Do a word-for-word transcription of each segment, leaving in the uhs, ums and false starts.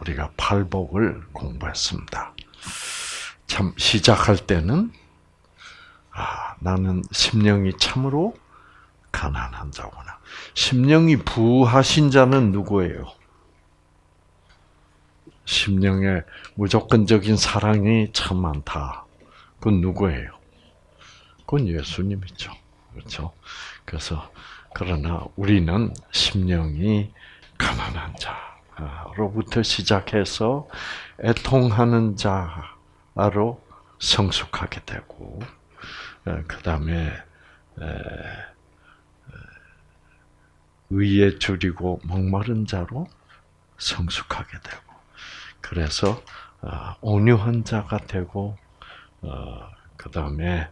우리가 팔복을 공부했습니다. 참 시작할 때는 아, 나는 심령이 참으로 가난한 자구나. 심령이 부하신 자는 누구예요? 심령에 무조건적인 사랑이 참 많다. 그건 누구예요? 그건 예수님이죠. 그렇죠? 그래서 그러나 우리는 심령이 가난한 자로부터 시작해서 애통하는 자로 성숙하게 되고, 그 다음에 의에 줄이고 목마른 자로 성숙하게 되고, 그래서 온유한 자가 되고, 그 다음에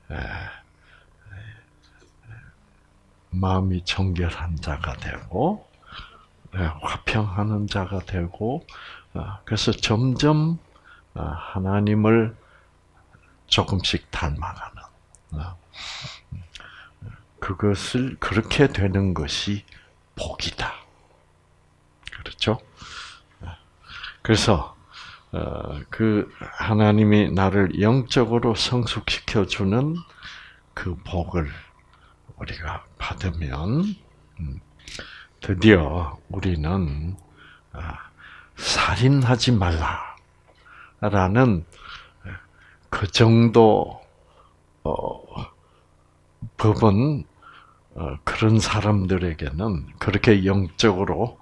마음이 정결한 자가 되고, 화평하는 자가 되고, 그래서 점점 하나님을 조금씩 닮아가는, 그것을 그렇게 되는 것이 복이다. 그렇죠? 그래서 그 하나님이 나를 영적으로 성숙시켜 주는 그 복을 우리가 받으면 드디어 우리는 살인하지 말라라는 그 정도 법은 그런 사람들에게는 그렇게 영적으로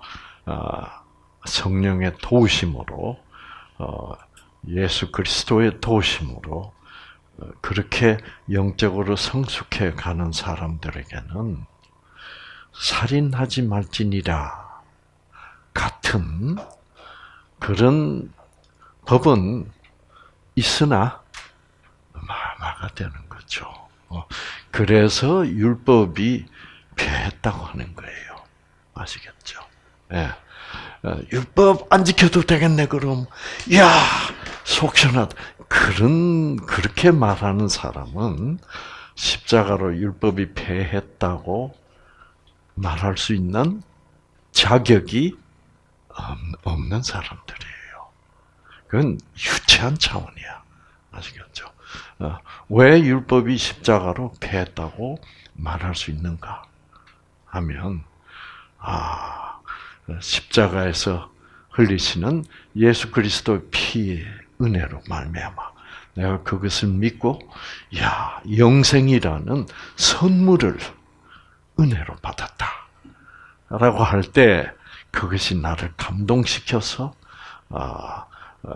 성령의 도우심으로 예수 그리스도의 도우심으로 그렇게 영적으로 성숙해 가는 사람들에게는 살인하지 말지니라 같은 그런 법은 있으나 마마가 되는 거죠. 그래서 율법이 패했다고 하는 거예요. 아시겠죠? 예. 율법 안 지켜도 되겠네, 그럼. 야, 속 시원하다. 그런, 그렇게 말하는 사람은 십자가로 율법이 패했다고 말할 수 있는 자격이 없는 사람들이에요. 그건 유치한 차원이야. 아시겠죠? 왜 율법이 십자가로 패했다고 말할 수 있는가 하면, 아, 십자가에서 흘리시는 예수 그리스도의 피의 은혜로 말미암아 내가 그것을 믿고, 야, 영생이라는 선물을 은혜로 받았다 라고 할 때 그것이 나를 감동시켜서 아,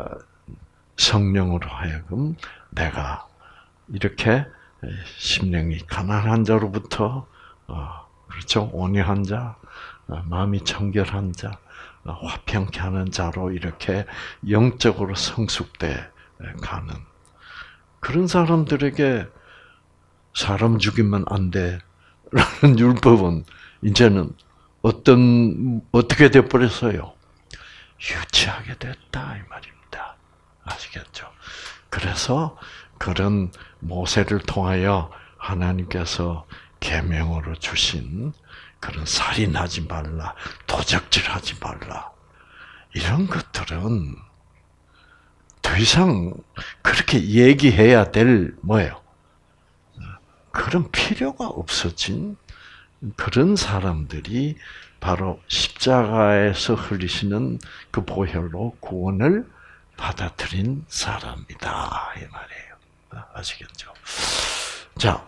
성령으로 하여금 내가 이렇게 심령이 가난한 자로부터 그렇죠, 온유한 자, 마음이 청결한 자, 화평케 하는 자로 이렇게 영적으로 성숙돼 가는 그런 사람들에게 사람 죽이면 안 돼라는 율법은 이제는 어떤 어떻게 돼 버렸어요? 유치하게 됐다 이 말입니다. 아시겠죠? 그래서 그런 모세를 통하여 하나님께서 계명으로 주신 그런 살인하지 말라, 도적질하지 말라 이런 것들은 더 이상 그렇게 얘기해야 될 뭐예요? 그런 필요가 없어진 그런 사람들이 바로 십자가에서 흘리시는 그 보혈로 구원을 받아들인 사람이다 이 말이에요. 아시겠죠? 자,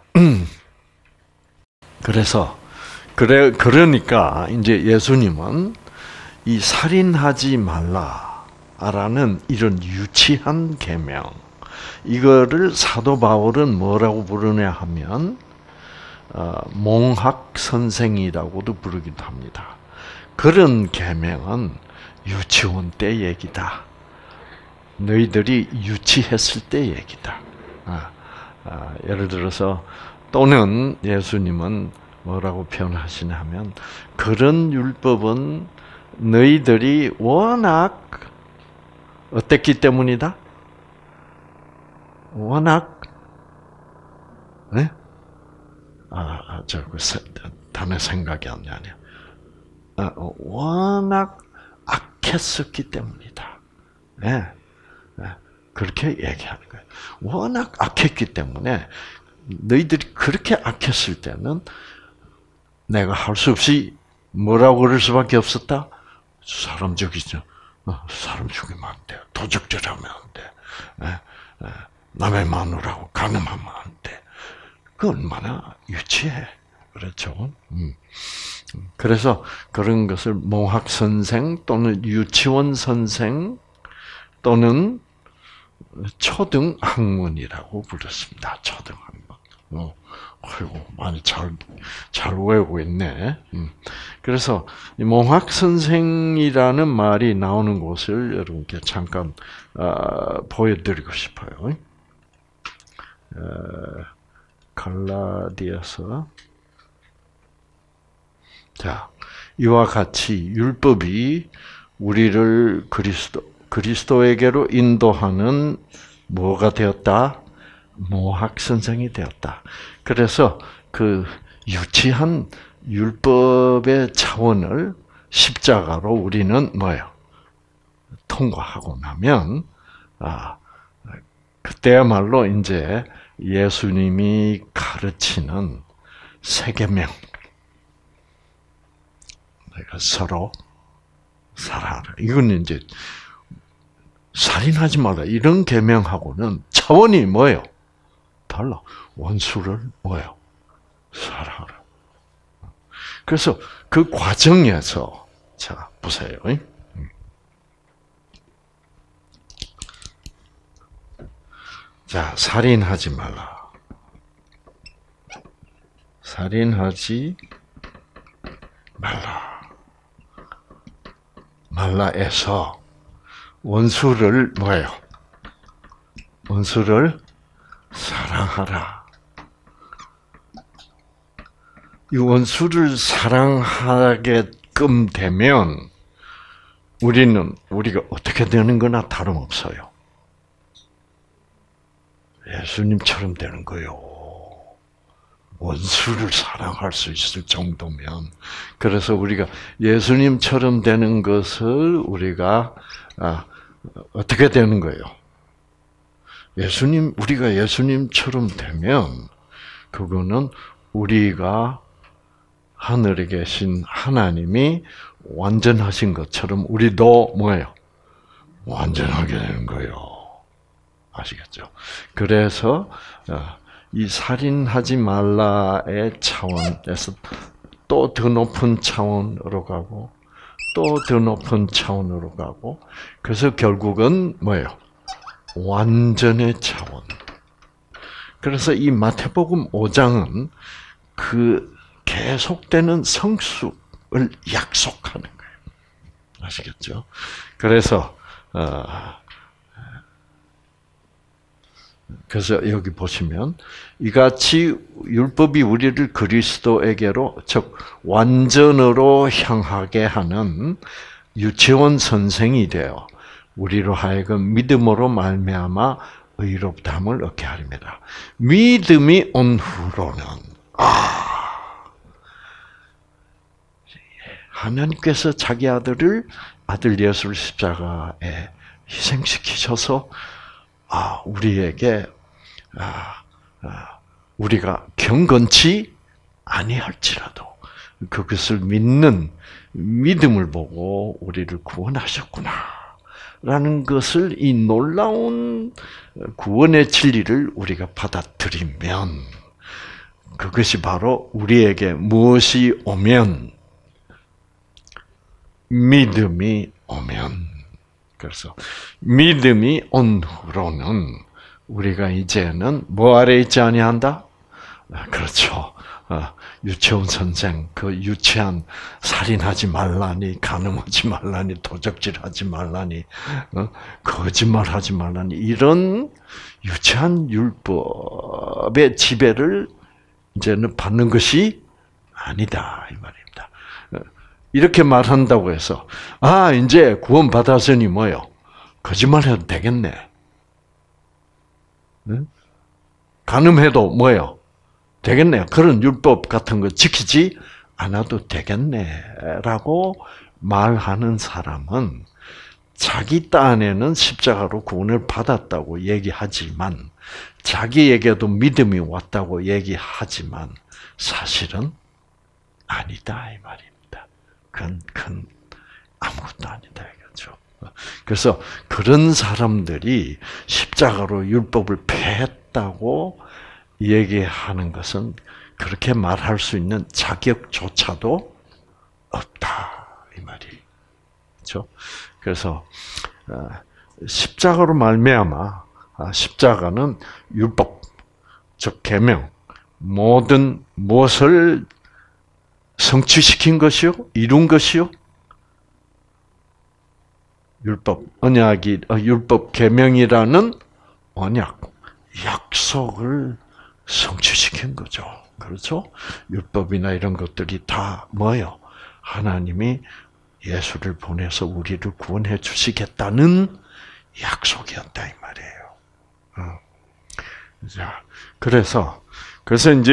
그래서 그래 그러니까 이제 예수님은 이 살인하지 말라라는 이런 유치한 계명 이거를 사도 바울은 뭐라고 부르냐 하면 어, 몽학 선생이라고도 부르기도 합니다. 그런 계명은 유치원 때 얘기다. 너희들이 유치했을 때 얘기다. 아, 아, 예를 들어서 또는 예수님은 뭐라고 표현하시냐 하면 그런 율법은 너희들이 워낙 어땠기 때문이다? 워낙 네? 아, 저 그 단어 생각이 안 나냐. 아, 워낙 악해 악했었기 때문이다. 네. 네. 그렇게 얘기하는 거예요. 워낙 악했기 때문에 너희들이 그렇게 악했을 때는 내가 할 수 없이 뭐라고 그럴 수밖에 없었다? 사람 죽이죠. 사람 죽이면 안 돼. 도적질하면 안 돼. 남의 마누라고 간음하면 안 돼. 그 얼마나 유치해. 그렇죠. 음. 그래서 그런 것을 몽학 선생 또는 유치원 선생 또는 초등 학문이라고 불렀습니다. 초등 학문. 어, 아이고 많이 잘 잘 외우고 있네. 음. 그래서 이 몽학 선생이라는 말이 나오는 곳을 여러분께 잠깐 어, 보여드리고 싶어요. 어, 갈라디아서. 자, 이와 같이 율법이 우리를 그리스도 그리스도에게로 인도하는 뭐가 되었다? 모학 선생이 되었다. 그래서 그 유치한 율법의 차원을 십자가로 우리는 뭐예요? 통과하고 나면 아 그때야말로 이제 예수님이 가르치는 세계명, 내가 서로 살아라. 이건 이제 살인하지 말라 이런 계명하고는 차원이 뭐예요? 달라. 원수를 뭐예요? 사랑하라. 그래서 그 과정에서 자 보세요. 자 살인하지 말라. 살인하지 말라. 말라에서 원수를 뭐예요? 원수를 사랑하라. 이 원수를 사랑하게끔 되면 우리는 우리가 어떻게 되는 거나 다름없어요. 예수님처럼 되는 거예요. 원수를 사랑할 수 있을 정도면. 그래서 우리가 예수님처럼 되는 것을 우리가 아, 어떻게 되는 거예요? 예수님, 우리가 예수님처럼 되면 그거는 우리가 하늘에 계신 하나님이 완전하신 것처럼 우리도 뭐예요? 완전하게 되는 거예요. 아시겠죠? 그래서 이 살인하지 말라의 차원에서 또 더 높은 차원으로 가고 또 더 높은 차원으로 가고 그래서 결국은 뭐예요? 완전의 차원. 그래서 이 마태복음 오 장은 그 계속되는 성숙을 약속하는 거예요. 아시겠죠? 그래서 어, 그래서 여기 보시면 이같이 율법이 우리를 그리스도에게로 즉 완전으로 향하게 하는 유치원 선생이 되어 우리로 하여금 믿음으로 말미암아 의롭다함을 얻게 하립니다. 믿음이 온 후로는 아 하나님께서 자기 아들을 아들 예수를 십자가에 희생시키셔서 아 우리에게 아, 아 우리가 경건치 아니할지라도 그것을 믿는 믿음을 보고 우리를 구원하셨구나. 라는 것을 이 놀라운 구원의 진리를 우리가 받아들이면 그것이 바로 우리에게 무엇이 오면 믿음이 오면 그래서 믿음이 온 후로는 우리가 이제는 뭐 아래 있지 아니한다? 그렇죠. 유치원 선생, 그 유치한 살인하지 말라니, 간음하지 말라니, 도적질하지 말라니, 거짓말하지 말라니 이런 유치한 율법의 지배를 이제는 받는 것이 아니다 이 말입니다. 이렇게 말한다고 해서 아 이제 구원 받았으니 뭐요? 거짓말해도 되겠네. 응? 간음해도 뭐요? 되겠네요. 그런 율법 같은 거 지키지 않아도 되겠네라고 말하는 사람은 자기 딴에는 십자가로 구원을 받았다고 얘기하지만 자기에게도 믿음이 왔다고 얘기하지만 사실은 아니다 이 말입니다. 그건 큰 아무것도 아니다 이거죠. 그래서 그런 사람들이 십자가로 율법을 폐했다고 얘기하는 것은 그렇게 말할 수 있는 자격조차도 없다 이 말이. 그렇죠? 그래서 십자가로 말미암아 십자가는 율법, 즉 계명, 모든 무엇을 성취시킨 것이요, 이룬 것이요, 율법, 언약이 율법 계명이라는 언약, 약속을 성취시킨 거죠. 그렇죠? 율법이나 이런 것들이 다 뭐요? 하나님이 예수를 보내서 우리를 구원해 주시겠다는 약속이었다 이 말이에요. 어. 자, 그래서 그래서 이제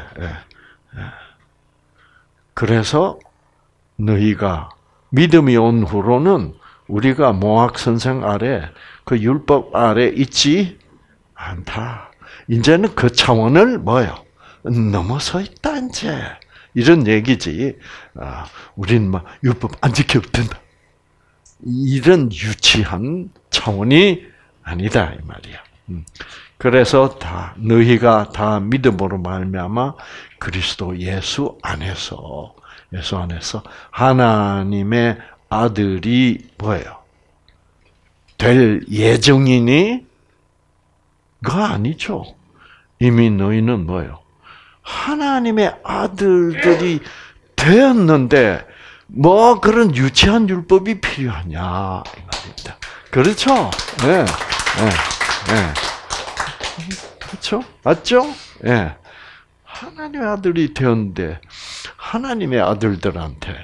그래서 너희가 믿음이 온 후로는 우리가 모학 선생 아래 그 율법 아래 있지 않다. 이제는 그 차원을 뭐요? 넘어서 있다 이제. 이런 얘기지. 아, 우리는 막 율법 안 지켜도 된다. 이런 유치한 차원이 아니다 이 말이야. 그래서 다 너희가 다 믿음으로 말미암아 그리스도 예수 안에서 예수 안에서 하나님의 아들이 뭐예요? 될 예정이니? 가 아니죠. 이미 너희는 뭐예요? 하나님의 아들들이 되었는데 뭐 그런 유치한 율법이 필요하냐 이 말입니다. 그렇죠? 네, 네, 네. 그렇죠? 맞죠? 예. 네. 하나님의 아들이 되었는데 하나님의 아들들한테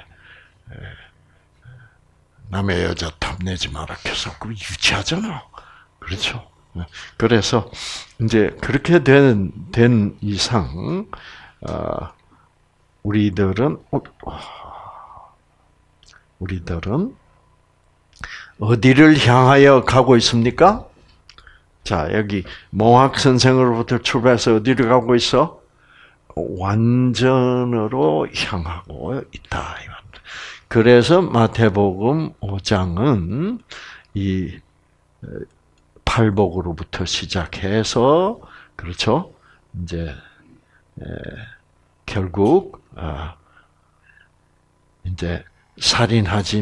남의 여자 탐내지 마라 계속 그 유치하잖아. 그렇죠? 그래서 이제 그렇게 된, 된 이상 어, 우리들은 우리들은 어디를 향하여 가고 있습니까? 자, 여기 모학 선생으로부터 출발해서 어디를 가고 있어? 완전으로 향하고 있다. 그래서 마태복음 오 장은 이 팔복으로부터 시작해서 그렇죠? 이제 에, 결국 아, 이제 살인하지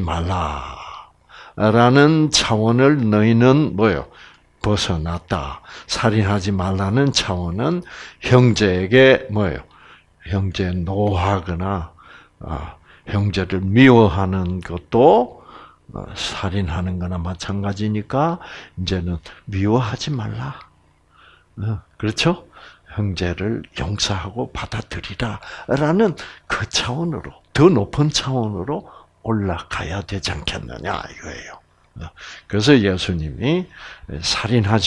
말라라는 차원을 너희는 뭐요? 벗어났다. 살인하지 말라는 차원은 형제에게 뭐예요? 형제 노하거나 아, 형제를 미워하는 것도 어, 살인하는 거나 마찬가지니까 이제는 미워하지 말라. 어, 그렇죠? 형제를 용서하고 받아들이라라는 그 차원으로 더 높은 차원으로 올라가야 되지 않겠느냐 이거예요. 어, 그래서 예수님이 살인하지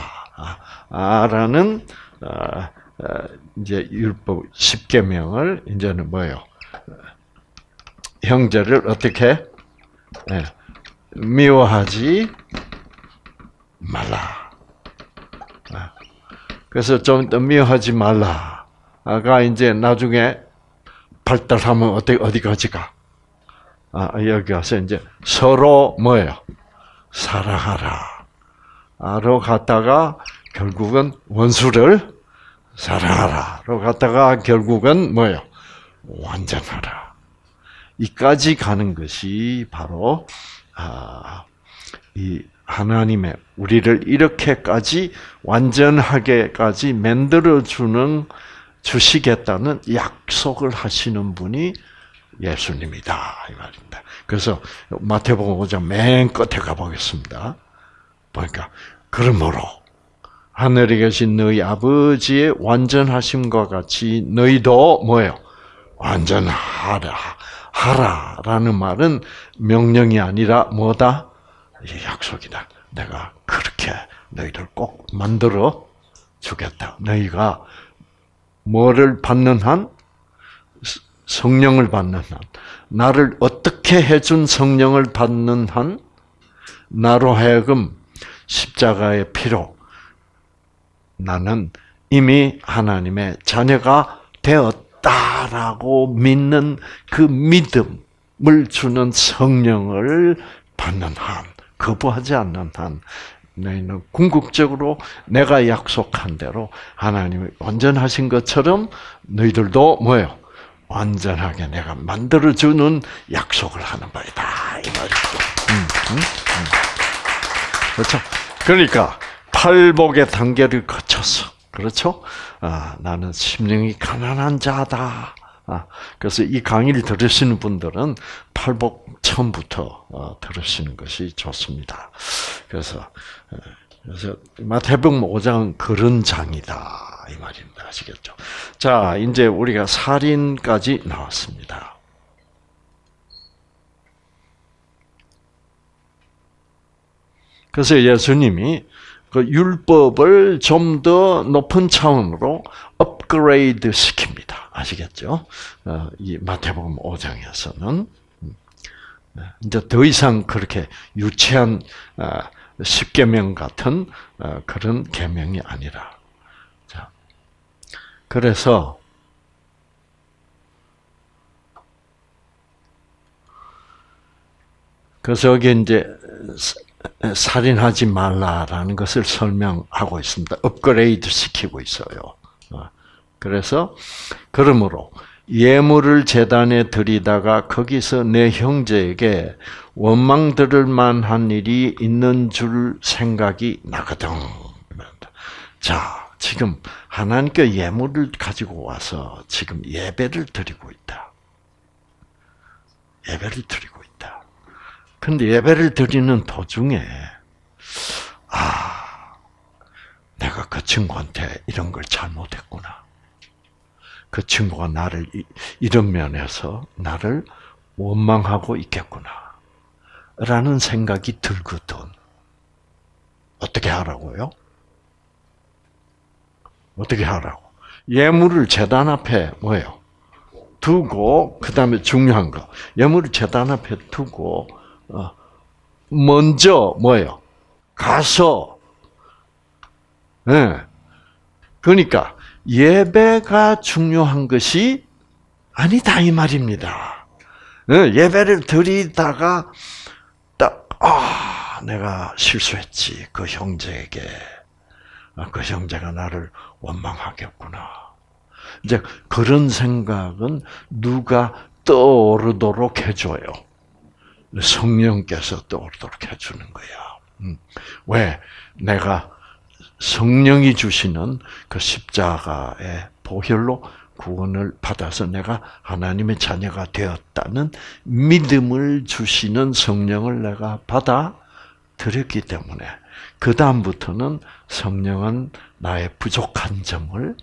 말라라는 어, 이제 율법 십계명을 이제는 뭐예요? 형제를 어떻게 네, 미워하지 말라. 그래서 좀 더 미워하지 말라. 아까 이제 나중에 발달하면 어디 어디까지 가? 아 여기 와서 이제 서로 뭐예요? 사랑하라. 아로 갔다가 결국은 원수를 사랑하라로 갔다가 결국은 뭐예요? 완전하라. 이까지 가는 것이 바로 아, 이 하나님의 우리를 이렇게까지 완전하게까지 만들어 주는 주시겠다는 약속을 하시는 분이 예수님이다 이 말입니다. 그래서 마태복음 오 장 맨 끝에 가 보겠습니다. 보니까 그러므로 하늘에 계신 너희 아버지의 완전하심과 같이 너희도 뭐예요? 완전하라. 하라라는 말은 명령이 아니라 뭐다? 약속이다. 내가 그렇게 너희들 꼭 만들어 주겠다. 너희가 뭐를 받는 한? 성령을 받는 한. 나를 어떻게 해준 성령을 받는 한? 나로 하여금 십자가의 피로 나는 이미 하나님의 자녀가 되었다라고 믿는 그 믿음을 주는 성령을 받는 한, 거부하지 않는 한, 너희는 궁극적으로 내가 약속한 대로 하나님이 완전하신 것처럼 너희들도 뭐예요? 완전하게 내가 만들어주는 약속을 하는 바이다. 이 말이죠. 음, 음, 음. 그렇죠? 그러니까 팔복의 단계를 거쳐서, 그렇죠? 아, 나는 심령이 가난한 자다. 아, 그래서 이 강의를 들으시는 분들은 팔복 처음부터 어, 들으시는 것이 좋습니다. 그래서 그래서 마태복음 오 장은 그런 장이다 이 말입니다. 아시겠죠? 자, 이제 우리가 살인까지 나왔습니다. 그래서 예수님이 그 율법을 좀 더 높은 차원으로 업그레이드 시킵니다. 아시겠죠? 어, 이 마태복음 오 장에서는 이제 더 이상 그렇게 유치한 십계명 같은 그런 계명이 아니라, 자, 그래서 그래서 여기 이제 살인하지 말라라는 것을 설명하고 있습니다. 업그레이드 시키고 있어요. 그래서 그러므로 예물을 제단에 드리다가 거기서 내 형제에게 원망 들을 만한 일이 있는 줄 생각이 나거든. 자, 지금 하나님께 예물을 가지고 와서 지금 예배를 드리고 있다. 예배를 드리고 있다. 근데 예배를 드리는 도중에 아, 내가 그 친구한테 이런 걸 잘못했구나. 그 친구가 나를 이런 면에서 나를 원망하고 있겠구나 라는 생각이 들거든. 어떻게 하라고요? 어떻게 하라고? 예물을 제단 앞에 뭐예요? 두고, 그 다음에 중요한 거, 예물을 제단 앞에 두고 먼저 뭐예요? 가서, 예. 네. 그러니까 예배가 중요한 것이 아니다 이 말입니다. 예배를 드리다가 딱 아, 내가 실수했지. 그 형제에게 그 형제가 나를 원망하겠구나. 이제 그런 생각은 누가 떠오르도록 해줘요. 성령께서 떠오르도록 해주는 거야. 왜? 내가 성령이 주시는 그 십자가의 보혈로 구원을 받아서 내가 하나님의 자녀가 되었다는 믿음을 주시는 성령을 내가 받아 들였기 때문에 그 다음부터는 성령은 나의 부족한 점을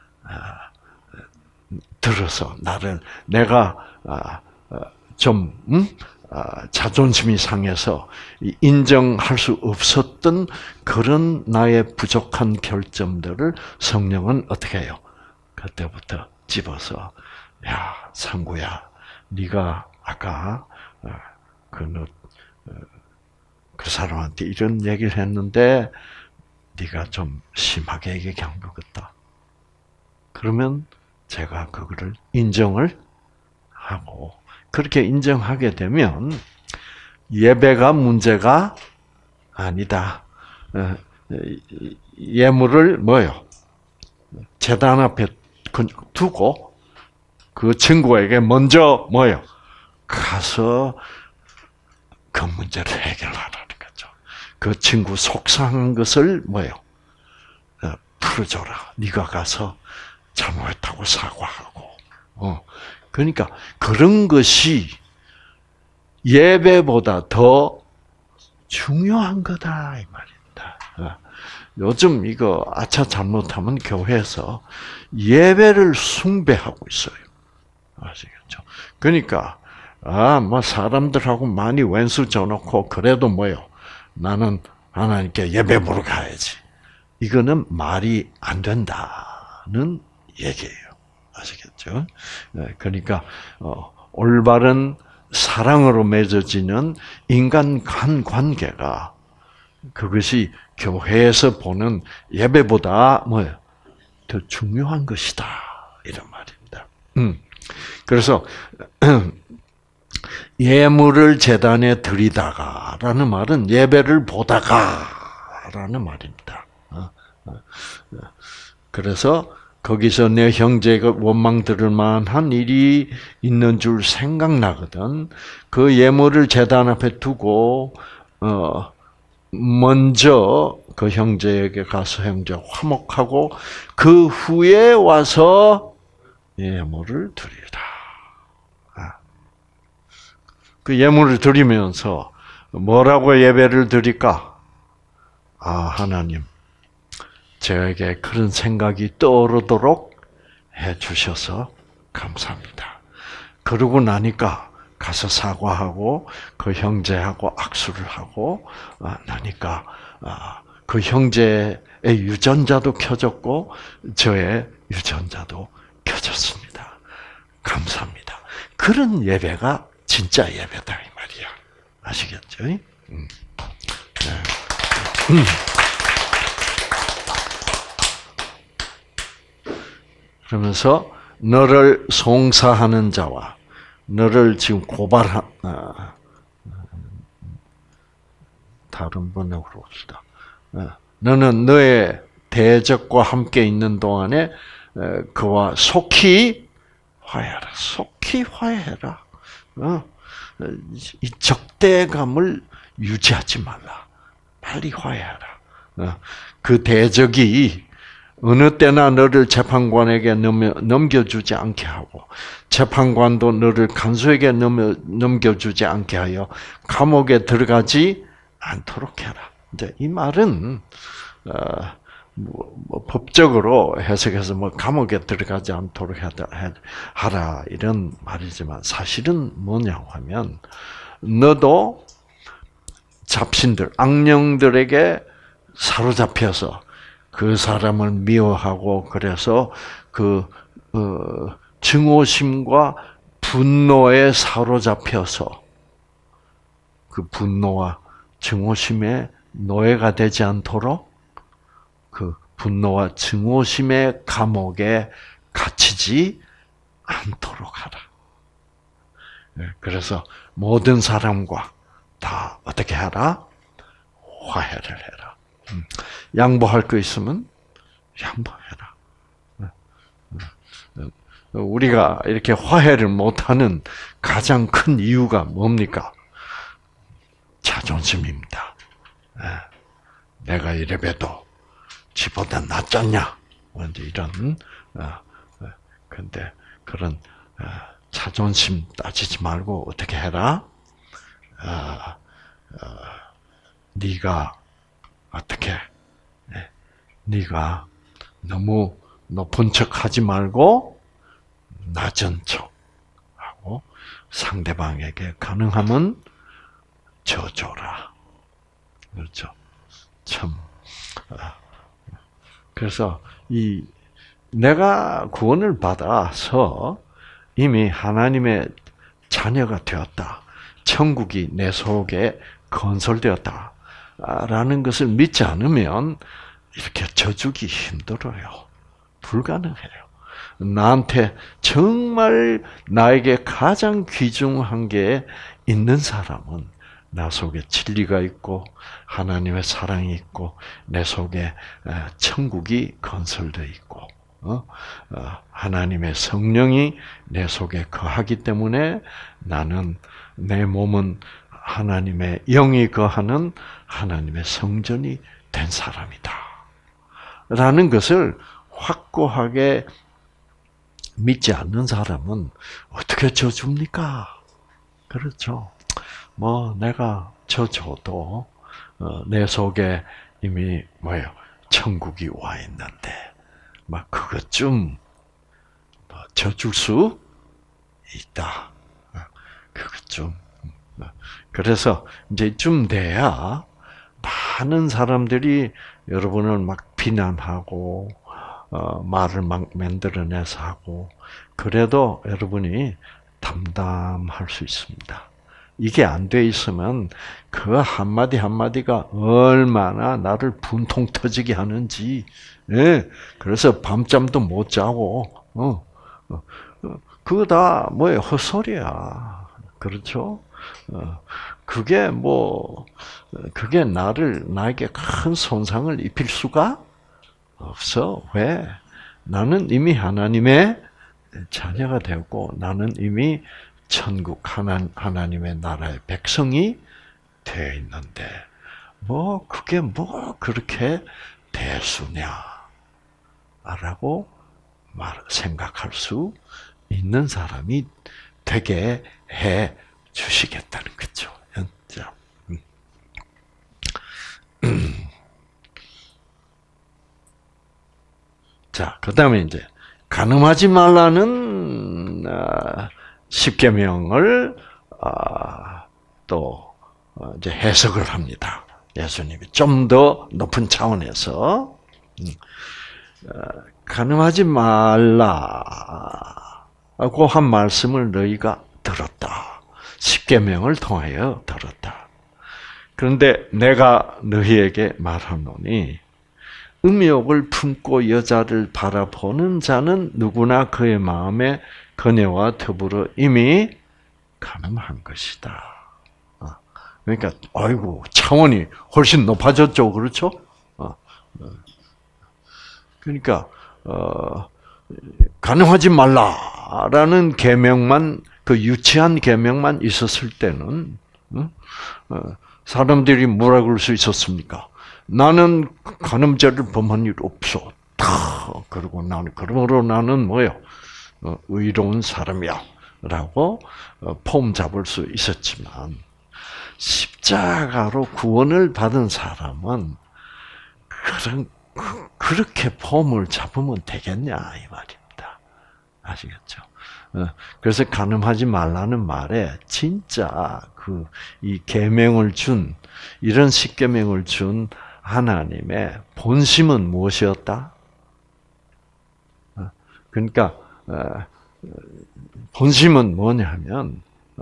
들어서 나를 내가 좀 음? 자존심이 상해서 인정할 수 없었던 그런 나의 부족한 결점들을 성령은 어떻게 해요? 그때부터 집어서 야, 상구야, 네가 아까 그, 그 사람한테 이런 얘기를 했는데 네가 좀 심하게 얘기한 것 같다. 그러면 제가 그거를 인정을 하고 그렇게 인정하게 되면 예배가 문제가 아니다. 예물을 뭐요? 제단 앞에 두고 그 친구에게 먼저 뭐요? 가서 그 문제를 해결하라는 거죠. 그 친구 속상한 것을 뭐요? 풀어줘라. 네가 가서 잘못했다고 사과하고. 어. 그러니까 그런 것이 예배보다 더 중요한 거다 이 말입니다. 요즘 이거 아차 잘못하면 교회에서 예배를 숭배하고 있어요. 아시겠죠? 그러니까 아, 뭐 사람들하고 많이 왼수 져놓고 그래도 뭐요? 나는 하나님께 예배 보러 가야지. 이거는 말이 안 된다는 얘기예요. 아시겠죠? 그러니까 어, 올바른 사랑으로 맺어지는 인간 간 관계가 그것이 교회에서 보는 예배보다 뭐예요? 더 중요한 것이다. 이런 말입니다. 음. 그래서 예물을 제단에 드리다가라는 말은 예배를 보다가라는 말입니다. 그래서 거기서 내 형제가 원망 들을 만한 일이 있는 줄 생각나거든. 그 예물을 제단 앞에 두고 어 먼저 그 형제에게 가서 형제 화목하고 그 후에 와서 예물을 드리라. 그 예물을 드리면서 뭐라고 예배를 드릴까? 아, 하나님, 저에게 그런 생각이 떠오르도록 해주셔서 감사합니다. 그러고 나니까 가서 사과하고 그 형제하고 악수를 하고 나니까 그 형제의 유전자도 켜졌고 저의 유전자도 켜졌습니다. 감사합니다. 그런 예배가 진짜 예배다 이 말이야. 아시겠죠? 음. 네. 음. 그러면서 너를 송사하는 자와 너를 지금 고발한 아, 다른 번역으로 봅시다. 너는 너의 대적과 함께 있는 동안에 그와 속히 화해하라. 속히 화해해라. 어, 이 적대감을 유지하지 말라. 빨리 화해하라. 어, 그 대적이 어느 때나 너를 재판관에게 넘겨주지 않게 하고 재판관도 너를 간수에게 넘겨주지 않게 하여 감옥에 들어가지 않도록 해라. 이제 이 말은 어, 뭐, 뭐 법적으로 해석해서 뭐 감옥에 들어가지 않도록 하라 이런 말이지만 사실은 뭐냐고 하면 너도 잡신들 악령들에게 사로잡혀서 그 사람을 미워하고 그래서 그 어, 증오심과 분노에 사로잡혀서 그 분노와 증오심의 노예가 되지 않도록 그 분노와 증오심의 감옥에 갇히지 않도록 하라. 그래서 모든 사람과 다 어떻게 하라? 화해를 해라. 양보할 거 있으면 양보해라. 우리가 이렇게 화해를 못하는 가장 큰 이유가 뭡니까? 자존심입니다. 내가 이래봬도 지보다 낫잖냐? 이런, 근데 그런 자존심 따지지 말고 어떻게 해라? 네가 어떻게? 네가 너무 높은 척하지 말고 낮은 척하고 상대방에게 가능하면 져줘라. 그렇죠? 참. 그래서 이 내가 구원을 받아서 이미 하나님의 자녀가 되었다. 천국이 내 속에 건설되었다라는 것을 믿지 않으면 이렇게 져주기 힘들어요. 불가능해요. 나한테 정말 나에게 가장 귀중한 게 있는 사람은 나 속에 진리가 있고 하나님의 사랑이 있고 내 속에 천국이 건설되어 있고 하나님의 성령이 내 속에 거하기 때문에 나는 내 몸은 하나님의 영이 거하는 하나님의 성전이 된 사람이다. 라는 것을 확고하게 믿지 않는 사람은 어떻게 져줍니까? 그렇죠. 뭐 내가 져줘도 내 속에 이미 뭐예요? 천국이 와 있는데 막 그것 좀 져줄 수 있다. 그것 좀 그래서 이제 좀 돼야 많은 사람들이 여러분을 막 비난하고 어, 말을 막 만들어내서 하고 그래도 여러분이 담담할 수 있습니다. 이게 안 돼 있으면 그 한마디 한마디가 얼마나 나를 분통 터지게 하는지, 예. 그래서 밤잠도 못 자고, 어, 어, 그거 다 뭐예요? 헛소리야. 그렇죠? 어, 그게 뭐, 그게 나를, 나에게 큰 손상을 입힐 수가 없어. 왜? 나는 이미 하나님의 자녀가 되었고, 나는 이미 천국 하나, 하나님의 나라의 백성이 되어 있는데, 뭐, 그게 뭐, 그렇게 대수냐라고 말, 생각할 수 있는 사람이 되게 해 주시겠다는 거죠. 자, 자, 그 다음에 이제, 간음하지 말라는, 십계명을, 또, 이제 해석을 합니다. 예수님이 좀 더 높은 차원에서, 간음하지 말라고 한 말씀을 너희가 들었다. 십계명을 통하여 들었다. 그런데 내가 너희에게 말하노니 음욕을 품고 여자를 바라보는 자는 누구나 그의 마음에 그녀와 더불어 이미 간음한 것이다. 그러니까 아이고 차원이 훨씬 높아졌죠, 그렇죠? 그러니까 어, 간음하지 말라라는 계명만 그 유치한 계명만 있었을 때는 어? 사람들이 뭐라 그럴 수 있었습니까? 나는 간음죄를 범한 일 없어. 다 그러고 나는 그러므로 나는 뭐요? 어, 의로운 사람이야라고 어, 폼 잡을 수 있었지만 십자가로 구원을 받은 사람은 그런 그렇게 폼을 잡으면 되겠냐 이 말입니다. 아시겠죠? 그래서 간음하지 말라는 말에 진짜 그 이 계명을 준 이런 십계명을 준 하나님의 본심은 무엇이었다? 그러니까 본심은 뭐냐면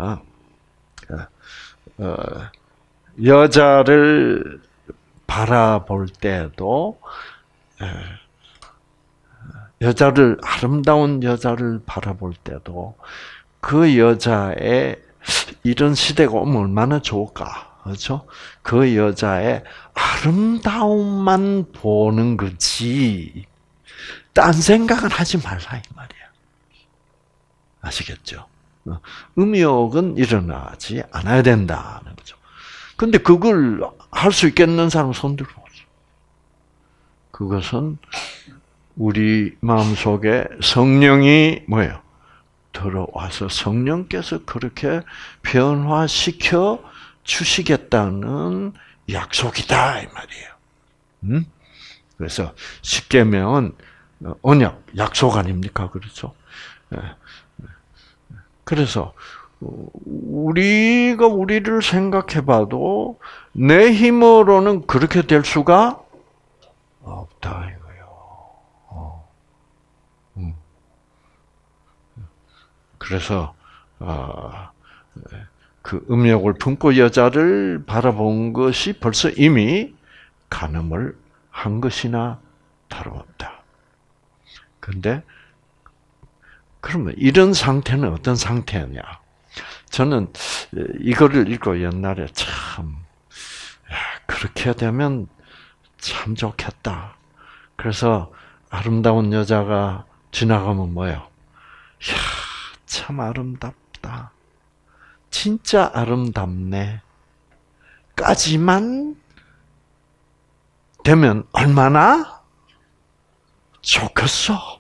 여자를 바라볼 때도 여자를 아름다운 여자를 바라볼 때도 그 여자의 이런 시대가 오면 얼마나 좋을까, 그렇죠? 그 여자의 아름다움만 보는 거지 딴 생각은 하지 말라 이 말이야. 아시겠죠? 음욕은 일어나지 않아야 된다는 거죠. 근데 그걸 할 수 있겠는 사람 손 들어보세요. 그것은 우리 마음속에 성령이 뭐예요? 들어와서 성령께서 그렇게 변화시켜 주시겠다는 약속이다 이 말이에요. 음? 그래서 십계명은 언약, 약속 아닙니까? 그렇죠? 그래서 우리가 우리를 생각해봐도 내 힘으로는 그렇게 될 수가 없다 이거요. 어. 음. 그래서 어, 그 음욕을 품고 여자를 바라본 것이 벌써 이미 간음을 한 것이나 다름없다. 그런데 그러면 이런 상태는 어떤 상태냐? 저는 이거를 읽고 옛날에 참 그렇게 되면 참 좋겠다. 그래서 아름다운 여자가 지나가면 뭐예요? 이야, 참 아름답다. 진짜 아름답네. 까지만 되면 얼마나 좋겠어.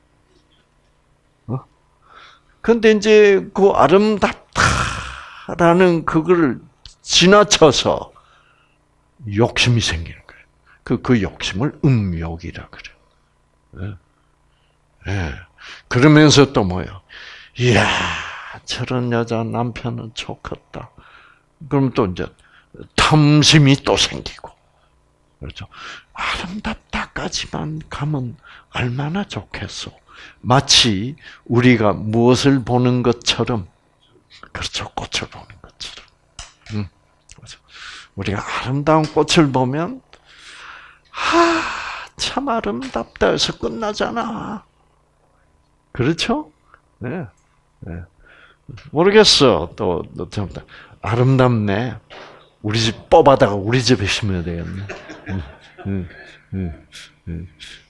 어? 근데 이제 그 아름답다라는 그거를 지나쳐서 욕심이 생기는 거예요. 그, 그 욕심을 음욕이라 그래요. 예. 예. 그러면서 또 뭐예요? 이야, 저런 여자 남편은 좋겠다. 그럼 또 이제 탐심이 또 생기고. 그렇죠. 아름답다까지만 가면 얼마나 좋겠어. 마치 우리가 무엇을 보는 것처럼 그렇죠. 꽃을 보는 것처럼. 음, 그렇죠. 우리가 아름다운 꽃을 보면 하, 참 아름답다 해서 끝나잖아. 그렇죠? 네. 네. 모르겠어. 또, 또, 참, 아름답네. 우리 집 뽑아다가 우리 집에 심어야 되겠네. 음, 음, 음, 음.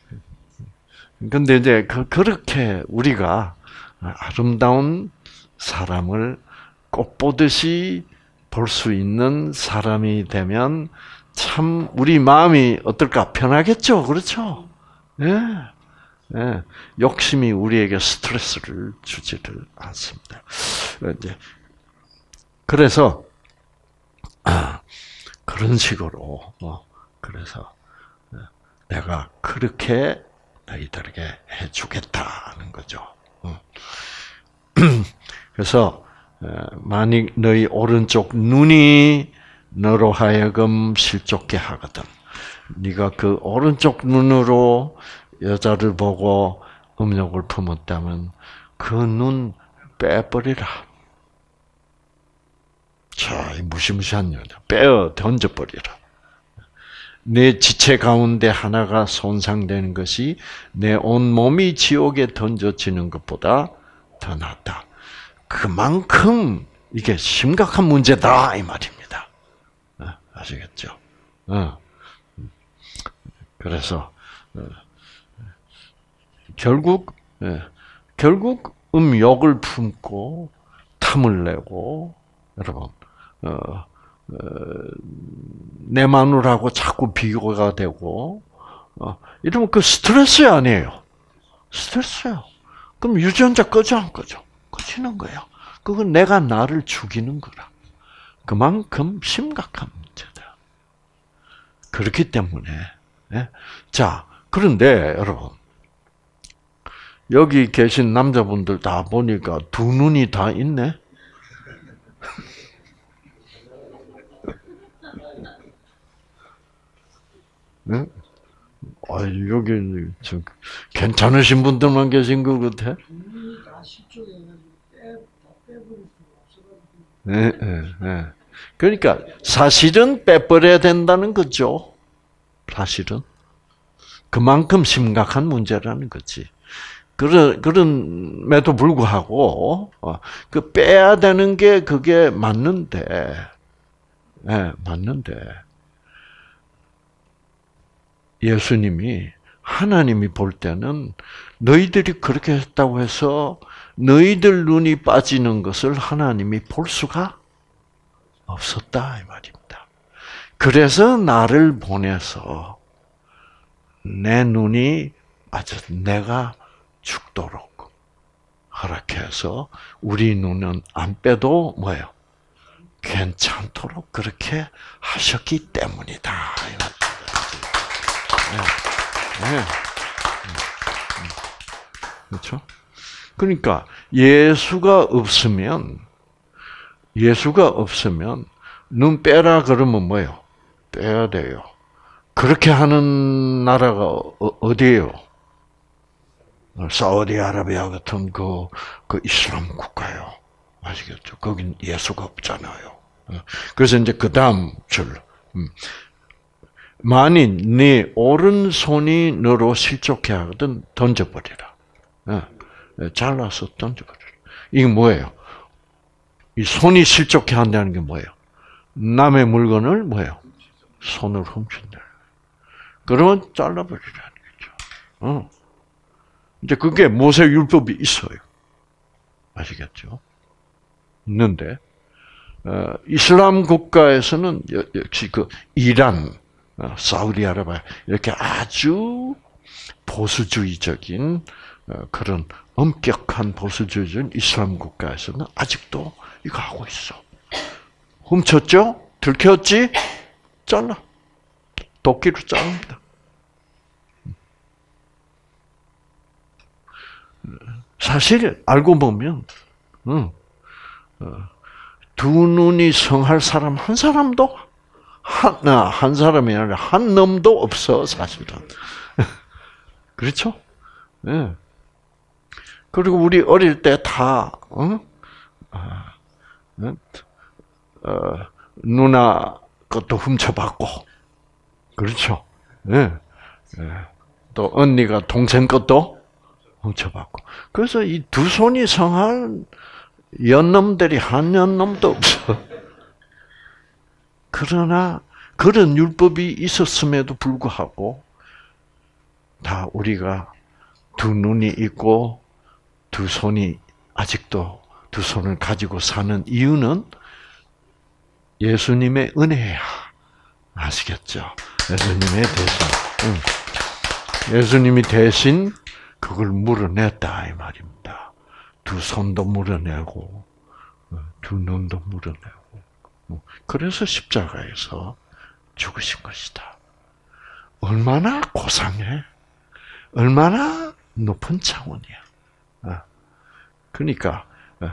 근데 이제 그, 그렇게 우리가 아름다운 사람을 꽃 보듯이 볼 수 있는 사람이 되면 참 우리 마음이 어떨까? 편하겠죠? 그렇죠? 예. 예. 욕심이 우리에게 스트레스를 주지를 않습니다. 이제 그래서 아, 그런 식으로 어, 그래서 내가 그렇게 너희들에게 해주겠다는 거죠. 그래서 만일 너희 오른쪽 눈이 너로 하여금 실족게 하거든. 네가 그 오른쪽 눈으로 여자를 보고 음욕을 품었다면 그 눈 빼버리라. 자, 이 무시무시한 여자 빼어 던져버리라. 내 지체 가운데 하나가 손상되는 것이 내 온몸이 지옥에 던져지는 것보다 더 낫다. 그만큼 이게 심각한 문제다 이 말입니다. 아시겠죠? 그래서 결국 결국 음욕을 품고 탐을 내고 여러분 어, 어, 내 마누라하고 자꾸 비교가 되고 어, 이러면 그 스트레스 아니에요. 스트레스예요. 그럼 유전자 꺼져 안 꺼져? 꺼지는 거예요. 그건 내가 나를 죽이는 거라. 그만큼 심각한 문제다. 그렇기 때문에 예? 자 그런데 여러분 여기 계신 남자분들 다 보니까 두 눈이 다 있네. 네? 아, 여기 좀 괜찮으신 분들만 계신 것 같아. 네, 네, 네. 그러니까 사실은 빼버려야 된다는 거죠. 사실은 그만큼 심각한 문제라는 거지. 그런 그런에도 불구하고 그 빼야 되는 게 그게 맞는데, 네, 맞는데. 예수님이 하나님이 볼 때는 너희들이 그렇게 했다고 해서 너희들 눈이 빠지는 것을 하나님이 볼 수가 없었다 이 말입니다. 그래서 나를 보내서 내 눈이 빠져 내가 죽도록 허락해서 우리 눈은 안 빼도 뭐예요? 괜찮도록 그렇게 하셨기 때문이다. 네. 네. 그렇죠? 그러니까 예수가 없으면 예수가 없으면 눈 빼라 그러면 뭐예요? 빼야 돼요. 그렇게 하는 나라가 어디예요? 사우디아라비아 같은 그, 그 이슬람 국가예요. 아시겠죠? 거긴 예수가 없잖아요. 그래서 이제 그 다음 줄. 만일 네 오른손이 너로 실족해 하거든 던져버리라. 잘라서 던져버리라. 이게 뭐예요? 이 손이 실족해 한다는 게 뭐예요? 남의 물건을 뭐예요? 손을 훔친다. 그러면 잘라버리라는 거죠. 어. 이제 그게 모세 율법이 있어요. 아시겠죠? 있는데 어, 이슬람 국가에서는 역시 그 이란, 어, 사우디아라비아 이렇게 아주 보수주의적인 어, 그런 엄격한 보수주의적인 이슬람 국가에서는 아직도 이거 하고 있어. 훔쳤죠? 들켰지? 잘라. 도끼로 자릅니다. 사실 알고 보면 응, 어, 두 눈이 성할 사람 한 사람도 한, 한 사람이 아니라 한 놈도 없어 사실은. 그렇죠? 예. 그리고 우리 어릴 때 다 어? 어, 누나 것도 훔쳐봤고, 그렇죠? 예. 예. 또 언니가 동생 것도 훔쳐봤고. 그래서 이 두 손이 성한 연놈들이 한 연놈도 없어. 그러나 그런 율법이 있었음에도 불구하고 다 우리가 두 눈이 있고 두 손이 아직도 두 손을 가지고 사는 이유는 예수님의 은혜야. 아시겠죠? 예수님의 대신. 응. 예수님이 대신 그걸 물어냈다 이 말입니다. 두 손도 물어내고 두 눈도 물어내고. 그래서 십자가에서 죽으신 것이다. 얼마나 고상해. 얼마나 높은 차원이야. 그러니까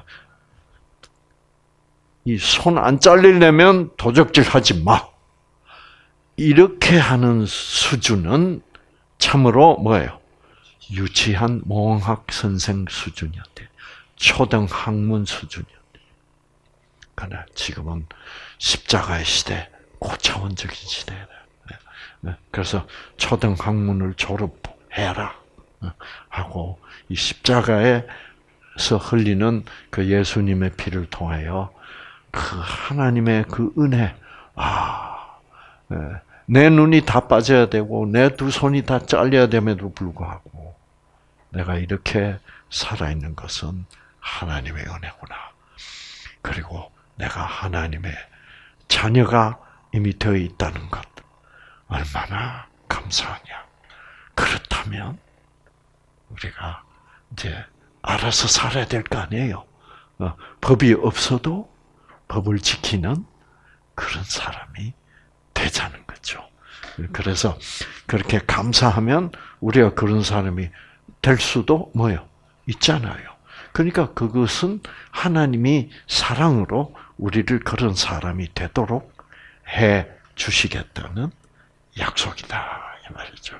이 손 안 잘리려면 도적질 하지 마. 이렇게 하는 수준은 참으로 뭐예요? 유치한 몽학 선생 수준이었대. 초등 학문 수준이었대. 그러나 지금은 십자가의 시대, 고차원적인 시대다. 그래서 초등 학문을 졸업해라 하고 이 십자가에서 흘리는 그 예수님의 피를 통하여 그 하나님의 그 은혜, 아, 내 눈이 다 빠져야 되고 내 두 손이 다 잘려야 됨에도 불구하고 내가 이렇게 살아있는 것은 하나님의 은혜구나. 그리고 내가 하나님의 자녀가 이미 되어 있다는 것 얼마나 감사하냐. 그렇다면 우리가 이제 알아서 살아야 될 거 아니에요. 어, 법이 없어도 법을 지키는 그런 사람이 되자는 거죠. 그래서 그렇게 감사하면 우리가 그런 사람이 될 수도 뭐요? 있잖아요. 그러니까 그것은 하나님이 사랑으로 우리를 그런 사람이 되도록 해 주시겠다는 약속이다 이 말이죠.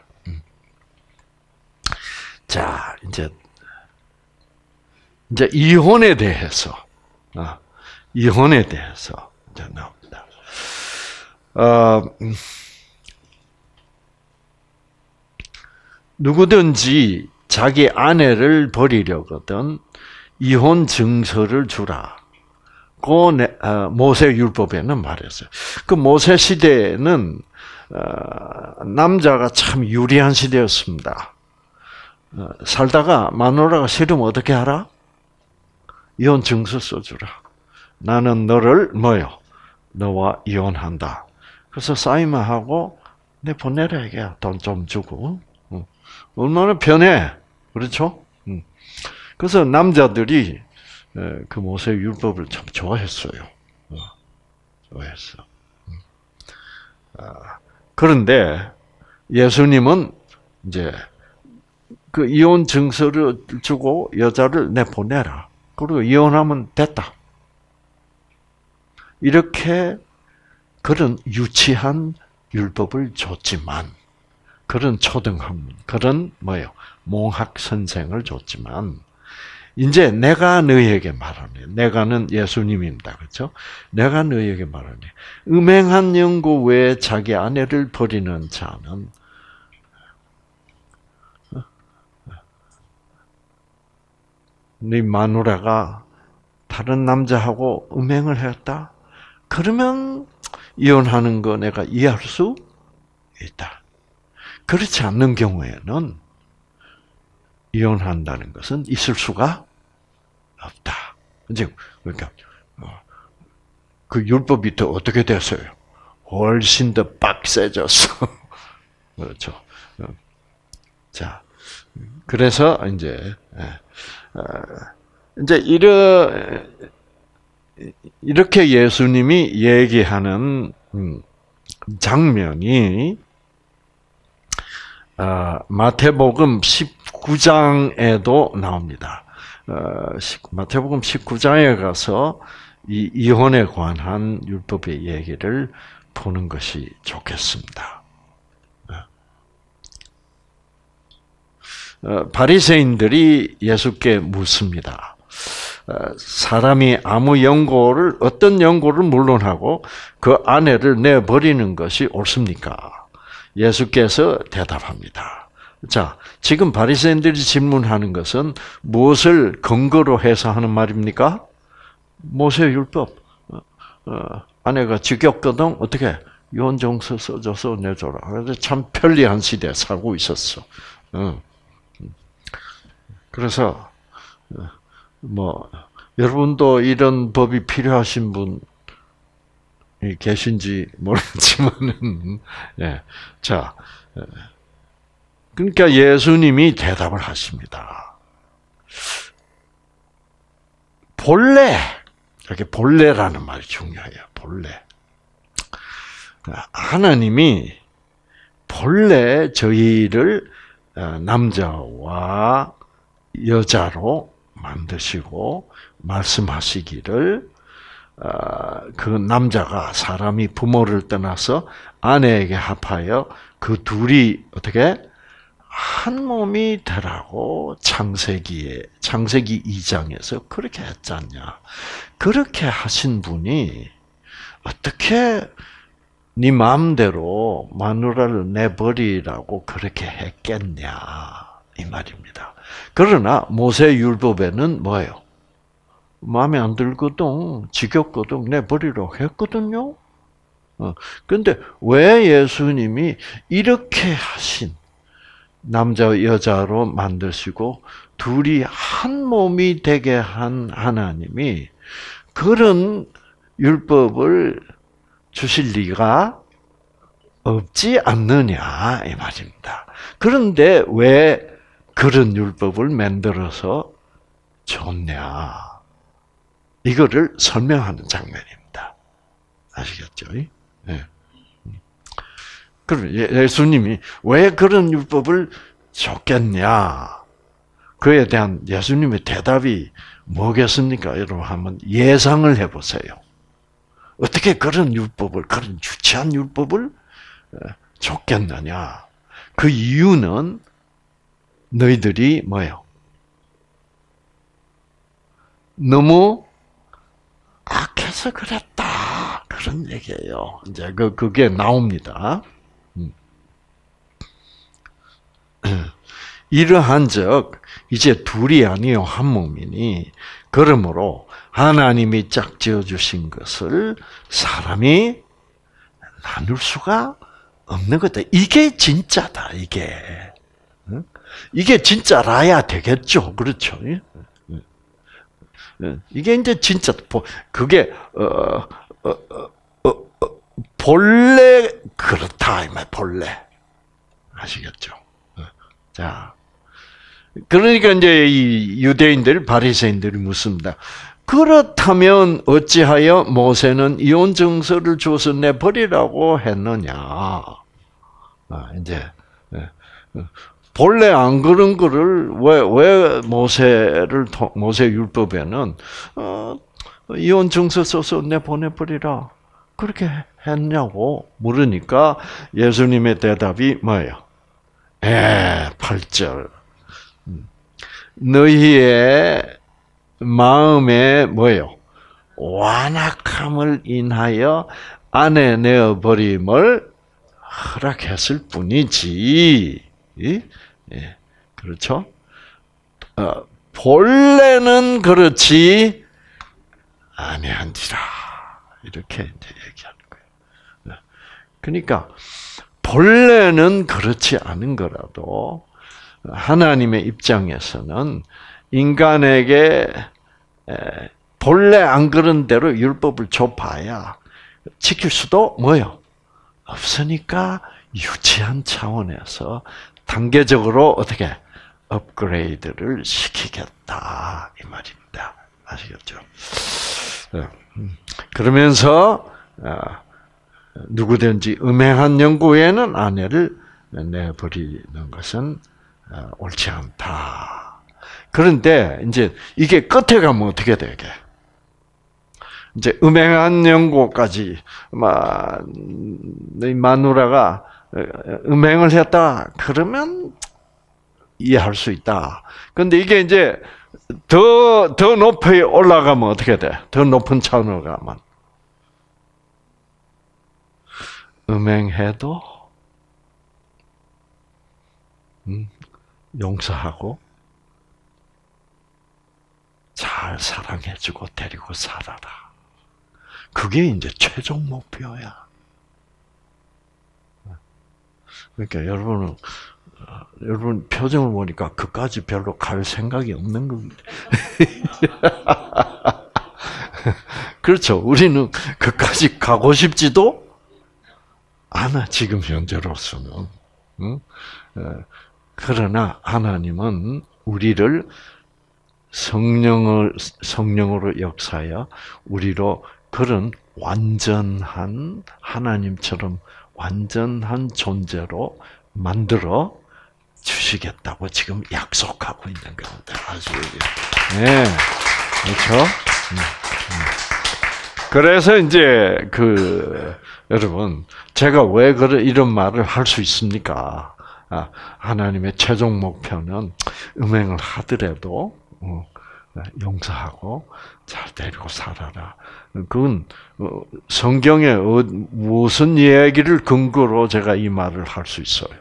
자, 이제 이제 이혼에 대해서 아, 이혼에 대해서 이제 나옵니다. 어, 누구든지 자기 아내를 버리려거든 이혼 증서를 주라. 그 모세 율법에는 말했어요. 그 모세 시대에는 남자가 참 유리한 시대였습니다. 살다가 마누라가 싫으면 어떻게 하라? 이혼 증서 써주라. 나는 너를 뭐요? 너와 이혼한다. 그래서 사인만 하고 내 보내라 이게 돈 좀 주고. 얼마나 편해. 그렇죠? 그래서 남자들이 그 모세 율법을 참 좋아했어요. 좋아했어. 그런데 예수님은 이제 그 이혼 증서를 주고 여자를 내보내라. 그리고 이혼하면 됐다. 이렇게 그런 유치한 율법을 줬지만, 그런 초등학문, 그런 뭐요, 몽학 선생을 줬지만, 이제 내가 너희에게 말하네. 내가는 예수님입니다. 그렇죠? 내가 너희에게 말하네. 음행한 영구 외에 자기 아내를 버리는 자는 네 마누라가 다른 남자하고 음행을 했다? 그러면 이혼하는 거 내가 이해할 수 있다. 그렇지 않는 경우에는 이혼한다는 것은 있을 수가 없다. 이제 그러니까 그 율법이 더 어떻게 됐어요? 훨씬 더 빡세졌어. 그렇죠. 자, 그래서 이제 이제 이러 이렇게 예수님이 얘기하는 장면이 마태복음 십구 장에도 나옵니다. 마태복음 십구 장에 가서 이 이혼에 관한 율법의 얘기를 보는 것이 좋겠습니다. 바리새인들이 예수께 묻습니다. 사람이 아무 연고를 어떤 연고를 물론하고 그 아내를 내버리는 것이 옳습니까? 예수께서 대답합니다. 자, 지금 바리새인들이 질문하는 것은 무엇을 근거로 해서 하는 말입니까? 모세율법. 어, 아내가 지겹거든 어떻게 유언정서 써줘서 내줘라. 그래서 참 편리한 시대에 살고 있었어. 어. 그래서 뭐 여러분도 이런 법이 필요하신 분 계신지 모르지만은 예. 자, 그러니까 예수님이 대답을 하십니다. 본래 이렇게 본래라는 말이 중요해요. 본래. 하나님이 본래 저희를 남자와 여자로 만드시고 말씀하시기를 그 남자가 사람이 부모를 떠나서 아내에게 합하여 그 둘이 어떻게 한 몸이 되라고 창세기에 창세기 이 장에서 그렇게 했잖냐. 그렇게 하신 분이 어떻게 네 마음대로 마누라를 내버리라고 그렇게 했겠냐 이 말입니다. 그러나 모세 율법에는 뭐예요? 마음에 안 들거든, 지겹거든 내버리라고 했거든요. 그런데 왜 예수님이 이렇게 하신 남자 여자로 만드시고 둘이 한 몸이 되게 한 하나님이 그런 율법을 주실 리가 없지 않느냐 이 말입니다. 그런데 왜 그런 율법을 만들어서 줬냐 이거를 설명하는 장면입니다. 아시겠죠? 네. 그럼 예수님이 왜 그런 율법을 줬겠냐? 그에 대한 예수님의 대답이 뭐겠습니까? 여러분 한번 예상을 해보세요. 어떻게 그런 율법을, 그런 유치한 율법을 줬겠느냐? 그 이유는 너희들이 뭐예요? 너무 악해서 그랬다. 그런 얘기예요. 이제 그, 그게 나옵니다. 이러한즉 이제 둘이 아니요 한 몸이니 그러므로 하나님이 짝지어 주신 것을 사람이 나눌 수가 없는 거다. 이게 진짜다. 이게 이게 진짜라야 되겠죠. 그렇죠? 이게 이제 진짜 그게 어, 어, 어, 어, 본래 그렇다 이 말. 본래 아시겠죠? 자. 그러니까 이제 이 유대인들, 바리새인들이 묻습니다. 그렇다면 어찌하여 모세는 이혼 증서를 줘서 내버리라고 했느냐? 아, 이제 본래 안 그런 거를 왜 왜 모세를 모세 율법에는 어, 이혼 증서 써서 내보내버리라 그렇게 했냐고 물으니까 예수님의 대답이 뭐예요? 에, 팔 절. 너희의 마음에 뭐예요? 완악함을 인하여 아내 내어버림을 허락했을 뿐이지. 예, 그렇죠? 어, 본래는 그렇지 아니한지라. 이렇게 이제 얘기하는 거예요. 그러니까 본래는 그렇지 않은 거라도 하나님의 입장에서는 인간에게 본래 안 그런 대로 율법을 줘봐야 지킬 수도 뭐요? 없으니까 유치한 차원에서 단계적으로 어떻게 업그레이드를 시키겠다 이 말입니다. 아시겠죠? 그러면서 누구든지 음행한 연고에는 아내를 내버리는 것은 옳지 않다. 그런데 이제 이게 끝에 가면 어떻게 되게? 이제 음행한 연고까지 막 너희 마누라가 음행을 했다. 그러면 이해할 수 있다. 그런데 이게 이제 더, 더 높이 올라가면 어떻게 돼? 더 높은 차원으로 가면. 음행해도, 음, 용서하고, 잘 사랑해주고 데리고 살아라. 그게 이제 최종 목표야. 그러니까 여러분은, 여러분 표정을 보니까 그까지 별로 갈 생각이 없는 겁니다. 그렇죠. 우리는 그까지 가고 싶지도 않아, 지금 현재로서는. 응? 그러나 하나님은 우리를 성령을, 성령으로 역사하여 우리로 그런 완전한, 하나님처럼 완전한 존재로 만들어 주시겠다고 지금 약속하고 있는 겁니다. 아시죠? 네. 그렇죠? 그래서 이제 그 여러분 제가 왜 그런 이런 말을 할 수 있습니까? 아, 하나님의 최종 목표는 음행을 하더라도 어, 용서하고 잘 데리고 살아라. 그건 성경의 무슨 이야기를 근거로 제가 이 말을 할 수 있어요.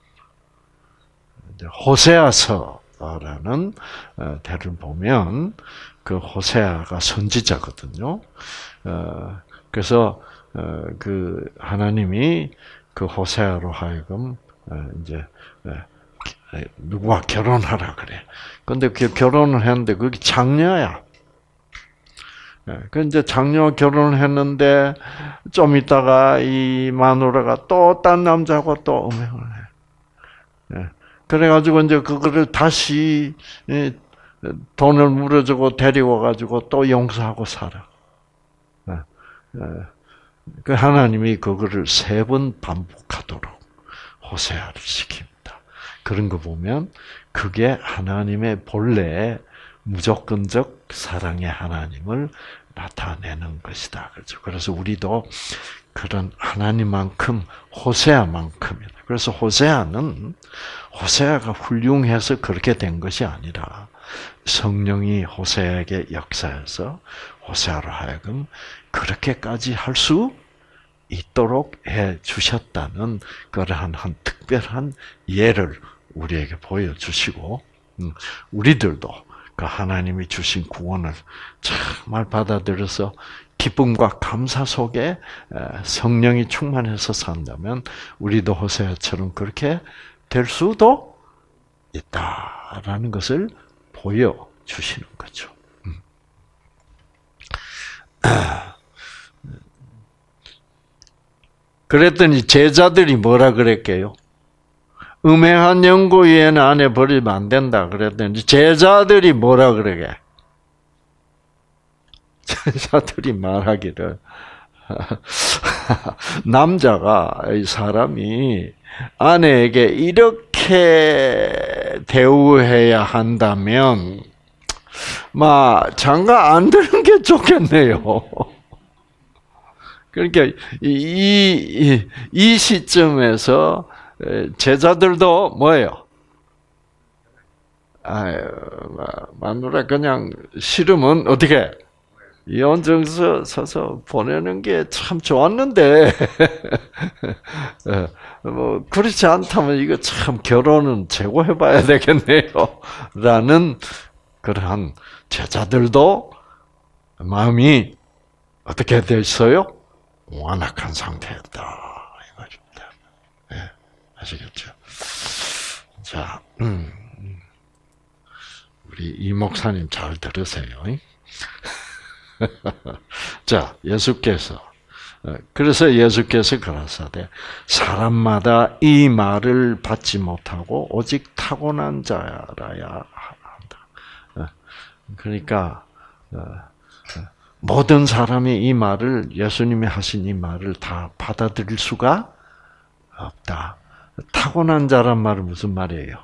호세아서라는 대를 보면 그 호세아가 선지자거든요. 그래서 그 하나님이 그 호세아로 하여금 이제 누구와 결혼하라 그래. 근데 그 결혼을 했는데 그게 장녀야. 그 이제 장녀 결혼을 했는데 좀 있다가 이 마누라가 또 딴 남자하고 또 음행을 해. 그래가지고 이제 그거를 다시 돈을 물어주고 데리고 가지고 또 용서하고 살아. 그 하나님이 그거를 세 번 반복하도록 호세아를 시킵니다. 그런 거 보면 그게 하나님의 본래 무조건적 사랑의 하나님을 나타내는 것이다. 그렇죠. 그래서 우리도 그런 하나님만큼 호세아만큼이다. 그래서 호세아는 호세아가 훌륭해서 그렇게 된 것이 아니라 성령이 호세아에게 역사해서 호세아로 하여금 그렇게까지 할 수 있도록 해 주셨다는 그러한 한 특별한 예를 우리에게 보여주시고 우리들도 그 하나님이 주신 구원을 정말 받아들여서 기쁨과 감사 속에 성령이 충만해서 산다면 우리도 호세아처럼 그렇게 될 수도 있다라는 것을 보여주시는 거죠. 그랬더니 제자들이 뭐라 그랬게요? 음행한 연고 위에는 아내 버리면 안 된다 그랬더니 제자들이 뭐라 그러게? 제자들이 말하기를 남자가 이 사람이 아내에게 이렇게 대우해야 한다면 막 장가 안 드는 게 좋겠네요. 그러니까 이, 이, 이 시점에서 제자들도 뭐예요? 아유, 마누라 그냥 싫으면 어떻게 이혼정서 써서 보내는 게 참 좋았는데 뭐 그렇지 않다면 이거 참 결혼은 재고 해봐야 되겠네요. 라는 그러한 제자들도 마음이 어떻게 됐어요? 완악한 상태였다 이 말입니다. 네, 아시겠죠? 자, 음, 우리 이 목사님 잘 들으세요. 자, 예수께서 그래서 예수께서 가라사대 사람마다 이 말을 받지 못하고 오직 타고난 자라야 한다. 그러니까 모든 사람이 이 말을 예수님이 하신 이 말을 다 받아들일 수가 없다. 타고난 자란 말은 무슨 말이에요?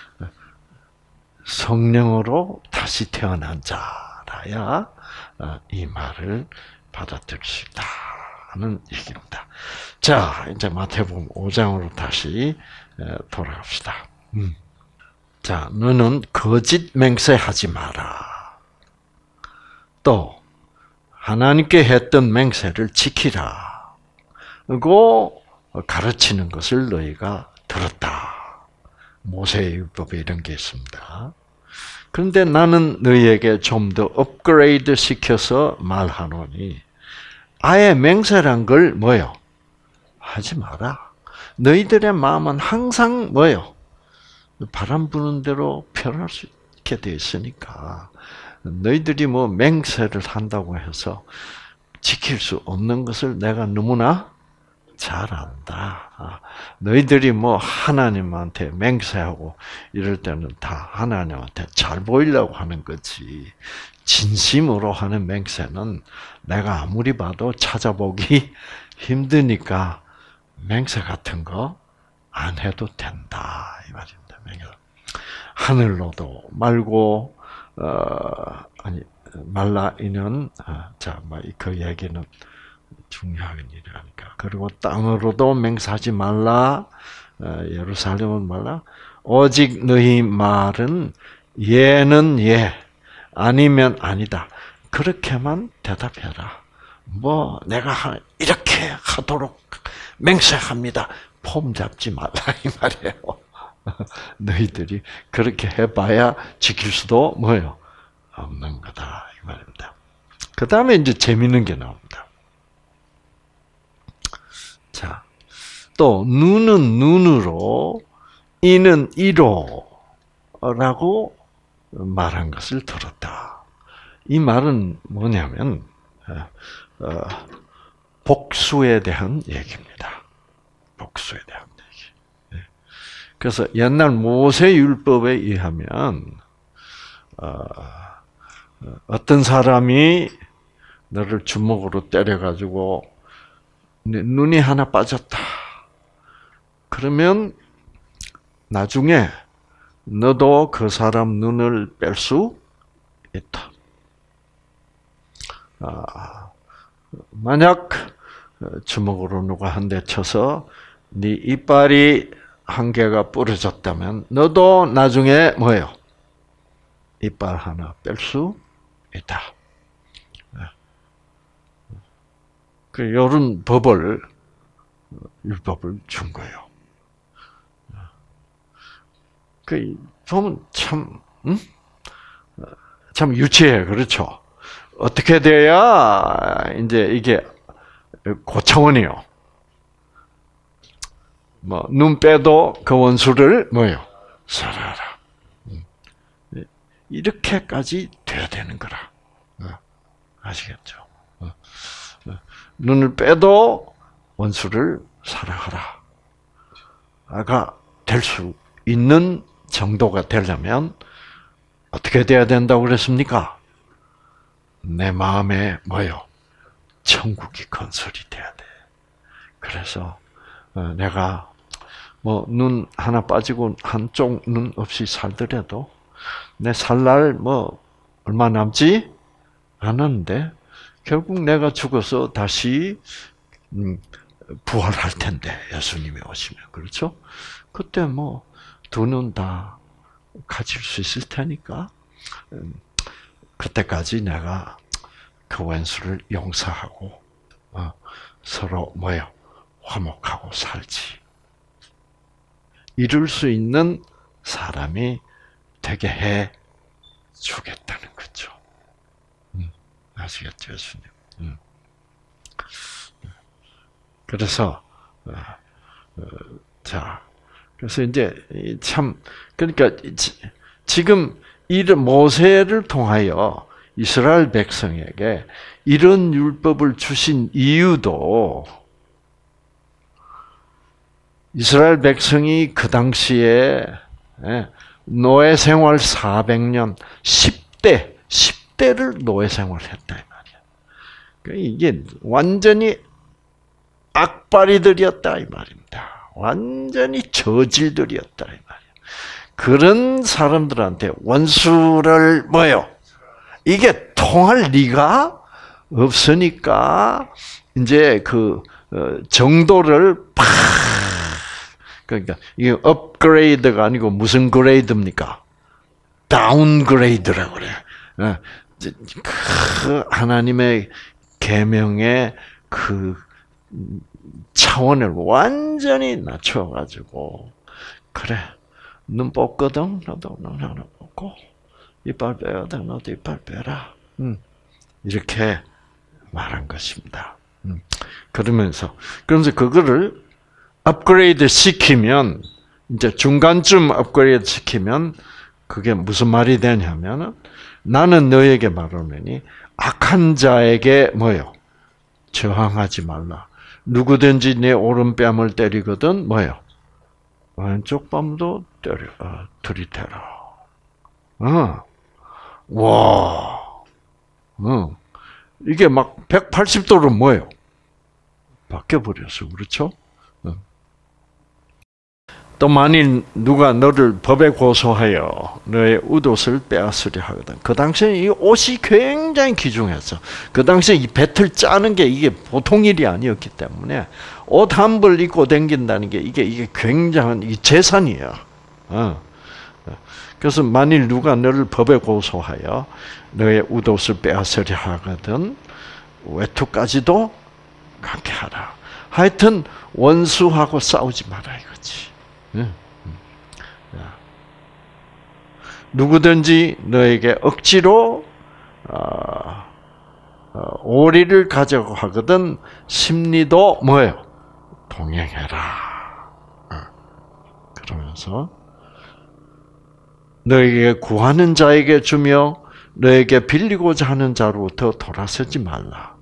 성령으로 다시 태어난 자라야 이 말을 받아들일 수 있다는 얘기입니다. 자, 이제 마태복음 오 장으로 다시 돌아갑시다. 음. 자, 너는 거짓 맹세하지 마라. 또 하나님께 했던 맹세를 지키라. 고 가르치는 것을 너희가 들었다. 모세의 율법에 이런 게 있습니다. 그런데 나는 너희에게 좀 더 업그레이드 시켜서 말하노니 아예 맹세란 걸 뭐요? 하지 마라. 너희들의 마음은 항상 뭐요? 바람 부는 대로 변할 수 있게 되어 있으니까 너희들이 뭐 맹세를 한다고 해서 지킬 수 없는 것을 내가 너무나 잘 안다. 너희들이 뭐 하나님한테 맹세하고 이럴 때는 다 하나님한테 잘 보이려고 하는 거지. 진심으로 하는 맹세는 내가 아무리 봐도 찾아보기 힘드니까 맹세 같은 거 안 해도 된다 이 말입니다. 하늘로도 말고 어, 아니 말라 이는 어, 자, 그 얘기는 중요한 일이라니까. 그리고 땅으로도 맹세하지 말라. 어, 예루살렘은 말라. 오직 너희 말은 예는 예, 아니면 아니다. 그렇게만 대답해라. 뭐 내가 이렇게 하도록 맹세합니다. 폼 잡지 말라 이 말이에요. 너희들이 그렇게 해봐야 지킬 수도 뭐요? 없는 거다 이 말입니다. 그 다음에 이제 재밌는 게 나옵니다. 자, 또 눈은 눈으로, 이는 이로라고 말한 것을 들었다. 이 말은 뭐냐면 어, 복수에 대한 얘기입니다. 복수에 대한 얘기. 그래서 옛날 모세 율법에 의하면 어, 어떤 사람이 너를 주먹으로 때려가지고 눈이 하나 빠졌다. 그러면 나중에 너도 그 사람 눈을 뺄 수 있다. 아, 만약 주먹으로 누가 한 대 쳐서 네 이빨이 한 개가 부러졌다면 너도 나중에 뭐예요? 이빨 하나 뺄 수 있다. 그 이런 법을 율법을 준 거예요. 그 보면 참, 음? 참 유치해, 그렇죠? 어떻게 돼야 이제 이게 고차원이요. 뭐 눈 빼도 그 원수를 뭐요? 살아라. 이렇게까지 돼야 되는 거라. 아시겠죠? 눈을 빼도 원수를 사랑하라. 아가 될 수 있는 정도가 되려면 어떻게 돼야 된다고 그랬습니까? 내 마음에 뭐요? 천국이 건설이 돼야 돼. 그래서 내가 뭐 눈 하나 빠지고 한쪽 눈 없이 살더라도 내 살날 뭐 얼마 남지 않았는데 결국 내가 죽어서 다시 부활할 텐데 예수님이 오시면 그렇죠? 그때 뭐 두 눈 다 가질 수 있을 테니까 그때까지 내가 그 원수를 용서하고 서로 뭐요? 화목하고 살지. 이룰 수 있는 사람이 되게 해 주겠다는 거죠. 음, 아시겠죠, 예수님? 음. 그래서 어, 어, 자, 그래서 이제 참 그러니까 지금 이런 모세를 통하여 이스라엘 백성에게 이런 율법을 주신 이유도 이스라엘 백성이 그 당시에 노예 생활 사백 년, 십 대, 십 대를 노예 생활을 했다 이 말이야. 이게 완전히 악바리들이었다 이 말입니다. 완전히 저질들이었다 이 말이야. 그런 사람들한테 원수를 뭐요? 이게 통할 리가 없으니까 이제 그 정도를 팍 그러니까 이게 업그레이드가 아니고 무슨 그레이드입니까? 다운그레이드라고 그래요. 그 하나님의 계명의 그 차원을 완전히 낮춰가지고 그래 눈 뽑거든 너도 눈 하나 뽑고 이빨 빼거든 너도 이빨 빼라. 음, 이렇게 말한 것입니다. 음, 그러면서 그러면서 그거를 업그레이드 시키면 이제 중간쯤 업그레이드 시키면 그게 무슨 말이 되냐면은 나는 너에게 말하노니 악한 자에게 뭐요? 저항하지 말라. 누구든지 내 오른뺨을 때리거든 뭐요? 왼쪽 뺨도 때려 어, 들이대라. 어, 와, 어, 이게 막 백팔십 도로 뭐예요? 바뀌어 버렸어, 그렇죠? 어. 또 만일 누가 너를 법에 고소하여 너의 웃옷을 빼앗으려 하거든. 그 당시에 이 옷이 굉장히 귀중했어. 그 당시에 이 배틀 짜는 게 이게 보통 일이 아니었기 때문에 옷 한 벌 입고 다닌다는 게 이게 이게 굉장한 이 재산이야. 어. 그래서 만일 누가 너를 법에 고소하여 너의 웃옷을 빼앗으려 하거든 외투까지도 갖게 하라. 하여튼 원수하고 싸우지 마라 이거지. 누구든지 너에게 억지로 오리를 가져고 하거든 심리도 뭐예요? 동행해라. 그러면서 너에게 구하는 자에게 주며 너에게 빌리고자 하는 자로부터 돌아서지 말라.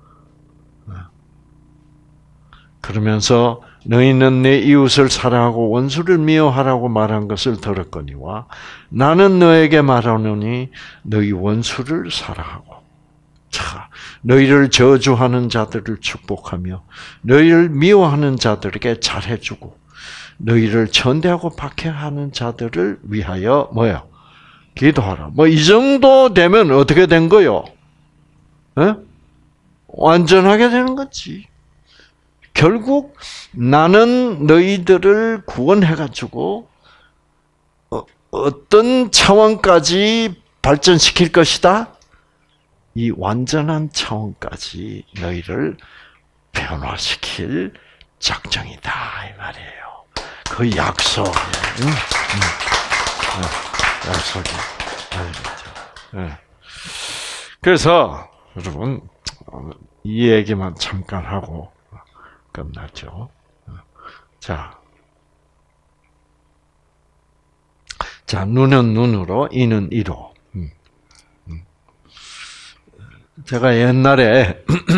그러면서 너희는 내 이웃을 사랑하고 원수를 미워하라고 말한 것을 들었거니와 나는 너에게 말하노니 너희 원수를 사랑하고 자, 너희를 저주하는 자들을 축복하며 너희를 미워하는 자들에게 잘해주고 너희를 천대하고 박해하는 자들을 위하여 뭐야? 기도하라. 뭐 이 정도 되면 어떻게 된 거요? 에? 완전하게 되는 거지. 결국 나는 너희들을 구원해가지고 어떤 차원까지 발전시킬 것이다? 이 완전한 차원까지 너희를 변화시킬 작정이다 이 말이에요. 그 약속, 응? 응. 약속이. 네. 그래서 여러분 이 얘기만 잠깐 하고 끝났죠. 자, 자 눈은 눈으로, 이는 이로. 제가 옛날에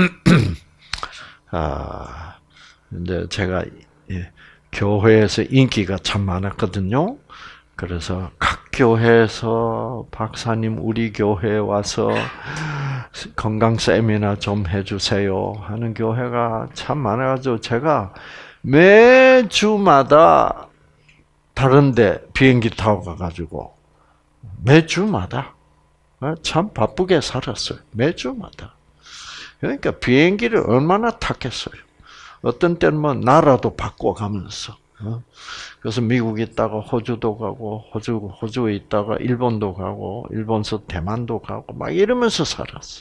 아 이제 제가 예, 교회에서 인기가 참 많았거든요. 그래서 각 교회에서 박사님 우리 교회에 와서 건강 세미나 좀 해주세요 하는 교회가 참 많아가지고 제가 매주마다 다른데 비행기 타고 가가지고 매주마다 참 바쁘게 살았어요. 매주마다. 그러니까 비행기를 얼마나 탔겠어요. 어떤 때는 뭐 나라도 바꿔가면서. 그래서 미국 있다가 호주도 가고 호주 호주에 있다가 일본도 가고 일본서 대만도 가고 막 이러면서 살았어.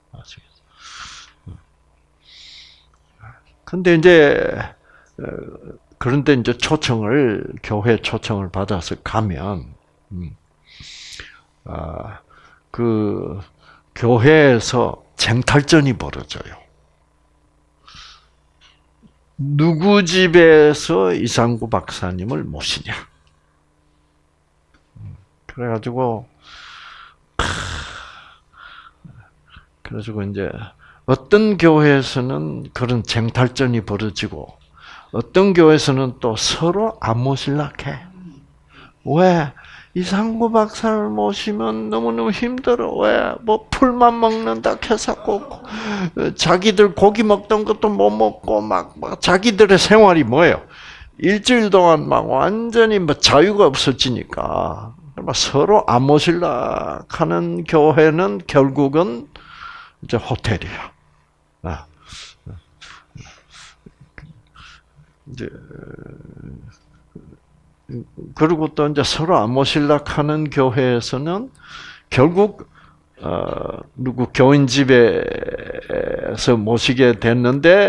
근데 이제 그런데 이제 초청을 교회 초청을 받아서 가면 아, 그 교회에서 쟁탈전이 벌어져요. 누구 집에서 이상구 박사님을 모시냐. 그래가지고, 그래가지고 이제 어떤 교회에서는 그런 쟁탈전이 벌어지고, 어떤 교회에서는 또 서로 안 모실라 해. 왜? 이상구 박사를 모시면 너무너무 힘들어. 왜? 뭐 풀만 먹는다 해서 꼭 자기들 고기 먹던 것도 못 먹고 막, 막 자기들의 생활이 뭐예요? 일주일 동안 막 완전히 뭐 자유가 없어지니까 막 서로 안 모실라 하는 교회는 결국은 이제 호텔이야. 이제 그리고 또 이제 서로 안 모실라 하는 교회에서는 결국 어, 누구 교인 집에서 모시게 됐는데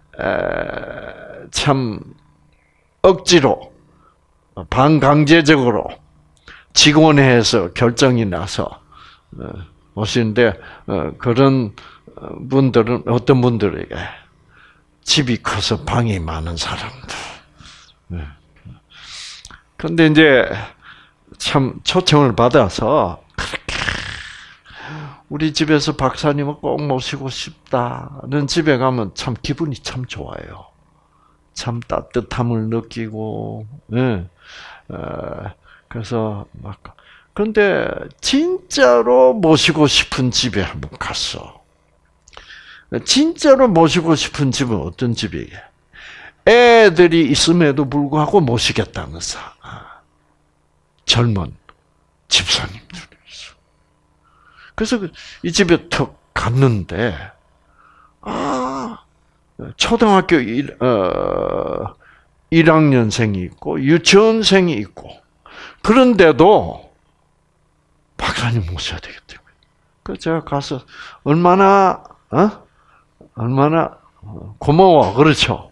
에, 참 억지로 반강제적으로 직원회에서 결정이 나서 어, 모시는데 어, 그런 분들은 어떤 분들에게 집이 커서 방이 많은 사람들. 그런데 이제 참 초청을 받아서 그렇게 우리 집에서 박사님을 꼭 모시고 싶다는 집에 가면 참 기분이 참 좋아요. 참 따뜻함을 느끼고, 예. 그래서 막 그런데 진짜로 모시고 싶은 집에 한번 갔어. 진짜로 모시고 싶은 집은 어떤 집이게? 애들이 있음에도 불구하고 모시겠다면서 젊은 집사님들이 있어. 그래서 이 집에 턱 갔는데 아 초등학교 일, 어, 일 학년생이 있고 유치원생이 있고 그런데도 박사님 모셔야 되겠다. 그래서 제가 가서 얼마나 어? 얼마나 고마워 그렇죠.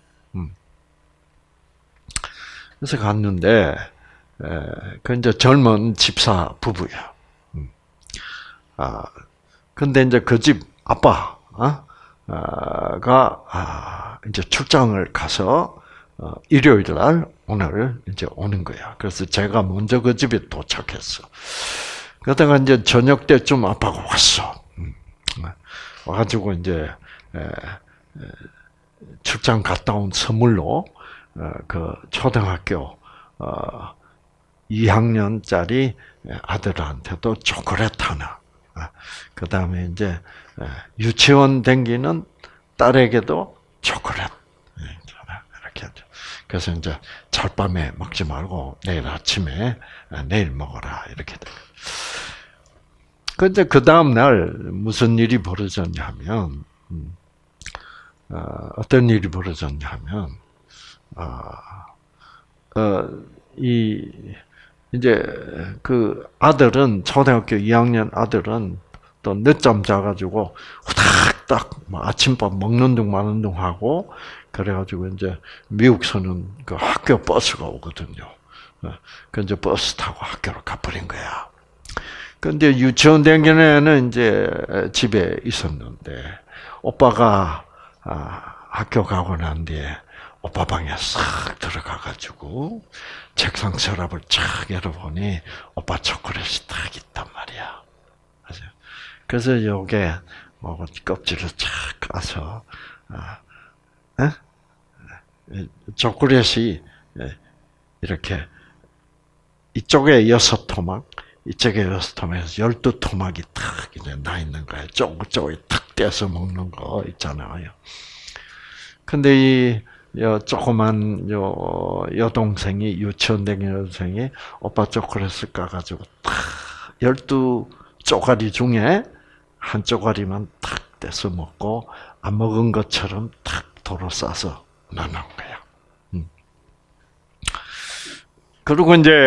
그래서 갔는데, 그 이제 젊은 집사 부부야. 아, 근데 이제 그 집 아빠, 어? 가, 아, 이제 출장을 가서, 어, 일요일 날 오늘 이제 오는 거야. 그래서 제가 먼저 그 집에 도착했어. 그러다가 이제 저녁 때쯤 아빠가 왔어. 와가지고 이제, 에, 에, 출장 갔다 온 선물로, 어, 그 초등학교 어, 이 학년짜리 아들한테도 초콜릿 하나. 어, 그 다음에 이제 유치원 댕기는 딸에게도 초콜릿 이렇게 하죠. 그래서 이제 잘밤에 먹지 말고 내일 아침에 내일 먹어라 이렇게 돼요. 근데 그 다음 날 무슨 일이 벌어졌냐면 어, 어떤 일이 벌어졌냐면. 아, 어, 이, 이제, 그 아들은, 초등학교 이 학년 아들은 또 늦잠 자가지고, 후닥딱, 아침밥 먹는 둥 마는 둥 하고, 그래가지고 이제, 미국서는 그 학교 버스가 오거든요. 그 이제 버스 타고 학교로 가버린 거야. 근데 유치원 다니는 애는 이제 집에 있었는데, 오빠가, 아, 학교 가고 난 뒤에, 오빠 방에 싹 들어가가지고 책상 서랍을 쫙 열어보니 오빠 초콜릿이 딱 있단 말이야. 그래서 요게 뭐 껍질을 쫙 까서 아, 초콜릿이 이렇게 이쪽에 여섯 토막, 이쪽에 여섯 토막에서 열두 토막이 탁 이제 나 있는 거예요. 쪼글쪼글 탁 떼서 먹는 거 있잖아요. 근데 이 여 조그만 요 여동생이 유치원 다니는 여동생이 오빠 초콜릿을 까가지고 딱 열두 쪼가리 중에 한 쪼가리만 탁 떼서 먹고 안 먹은 것처럼 탁 도로 싸서 나눈 거야. 음. 그리고 이제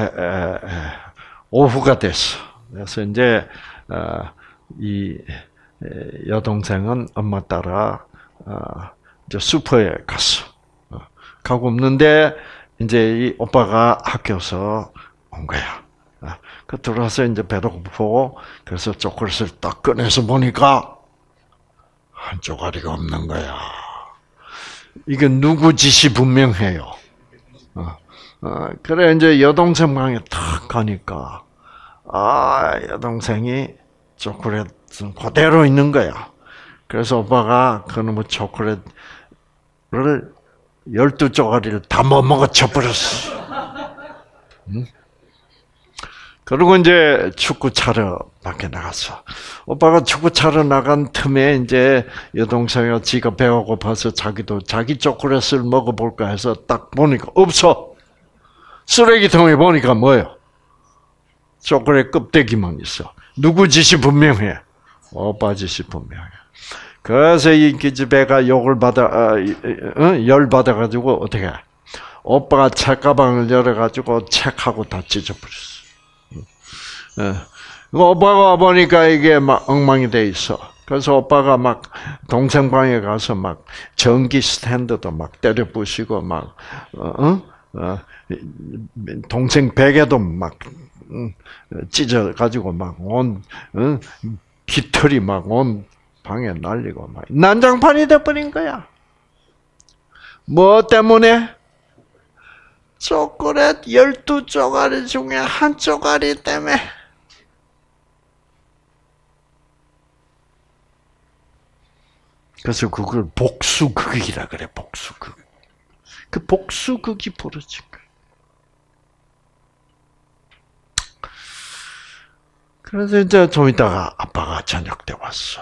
오후가 됐어. 그래서 이제 이 여동생은 엄마 따라 이제 슈퍼에 갔어. 가고 없는데 이제 이 오빠가 학교에서 온 거야. 그 들어와서 이제 배도 고프고 그래서 초콜릿을 딱 꺼내서 보니까 한 쪼가리가 없는 거야. 이게 누구 짓이 분명해요. 어, 어, 그래 이제 여동생 방에 탁 가니까 아 여동생이 초콜릿은 그대로 있는 거야. 그래서 오빠가 그놈의 초콜릿 를 열두 쪼가리를 다 못 먹어 쳐버렸어. 응? 그리고 이제 축구 차러 밖에 나갔어. 오빠가 축구 차러 나간 틈에 이제 여동생이 지가 배가 고파서 자기도 자기 초콜릿을 먹어볼까 해서 딱 보니까 없어. 쓰레기통에 보니까 뭐예요? 초콜릿 껍데기만 있어. 누구 짓이 분명해. 오빠 짓이 분명해. 그래서 이 기집애가 욕을 받아, 어, 열 받아가지고, 어떻게, 오빠가 책가방을 열어가지고 책하고 다 찢어버렸어. 예. 오빠가 보니까 이게 막 엉망이 돼 있어. 그래서 오빠가 막 동생 방에 가서 막 전기 스탠드도 막 때려 부시고 막 어? 어? 동생 베개도 막 찢어 가지고 막 온 어? 깃털이 막 온 방에 날리고 막 난장판이 돼 버린 거야. 뭐 때문에? 초콜릿 열두 쪼가리 중에 한 쪼가리 때문에. 그래서 그걸 복수극이라 그래, 복수극. 그 복수극이 벌어진 거야. 그래서 이제 좀 있다가 아빠가 저녁 때 왔어.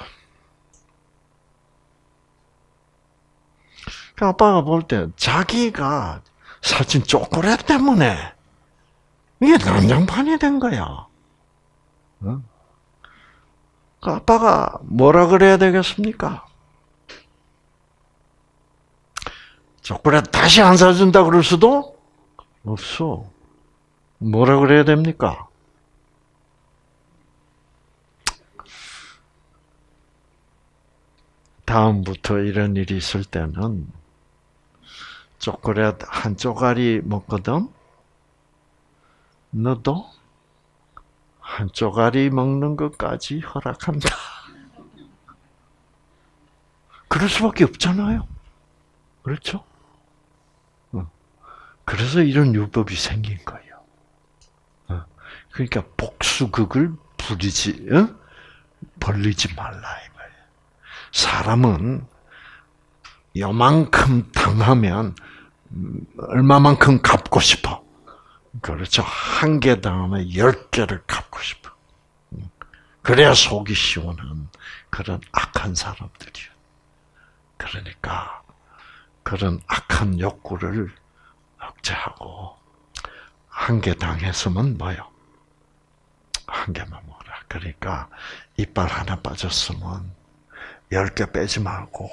그 아빠가 볼 때 자기가 사준 초콜릿 때문에 이게 난장판이 된 거야. 어? 그 아빠가 뭐라 그래야 되겠습니까? 초콜릿 다시 안 사준다 그럴 수도 없어. 뭐라 그래야 됩니까? 다음부터 이런 일이 있을 때는 초콜릿 한 쪼가리 먹거든? 너도 한 쪼가리 먹는 것까지 허락한다. 그럴 수밖에 없잖아요. 그렇죠? 그래서 이런 율법이 생긴 거예요. 그러니까 복수극을 부리지, 어? 벌리지 말라 이 말이에요. 사람은 요만큼 당하면 얼마만큼 갚고 싶어. 그렇죠. 한 개 당하면 열 개를 갚고 싶어. 그래야 속이 시원한 그런 악한 사람들이에요. 그러니까 그런 악한 욕구를 억제하고 한 개 당했으면 뭐요? 한 개만 먹어라. 그러니까 이빨 하나 빠졌으면 열 개 빼지 말고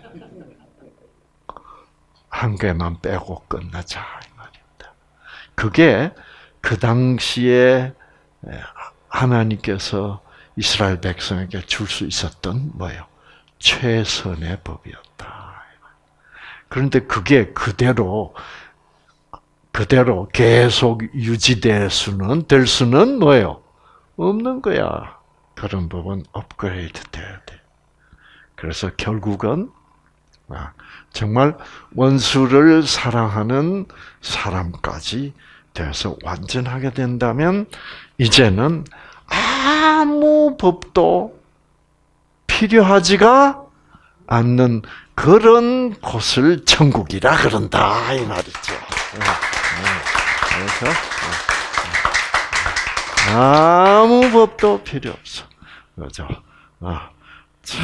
한 개만 빼고 끝나자 이 말입니다. 그게 그 당시에 하나님께서 이스라엘 백성에게 줄 수 있었던 뭐예요? 최선의 법이었다. 그런데 그게 그대로 그대로 계속 유지될 수는 될 수는 뭐예요? 없는 거야. 그런 법은 업그레이드 돼야 돼. 그래서 결국은 정말 원수를 사랑하는 사람까지 돼서 완전하게 된다면 이제는 아무 법도 필요하지가 않는 그런 곳을 천국이라 그런다 이 말이죠. 그래서 아무 법도 필요 없어. 그렇죠? 아, 참.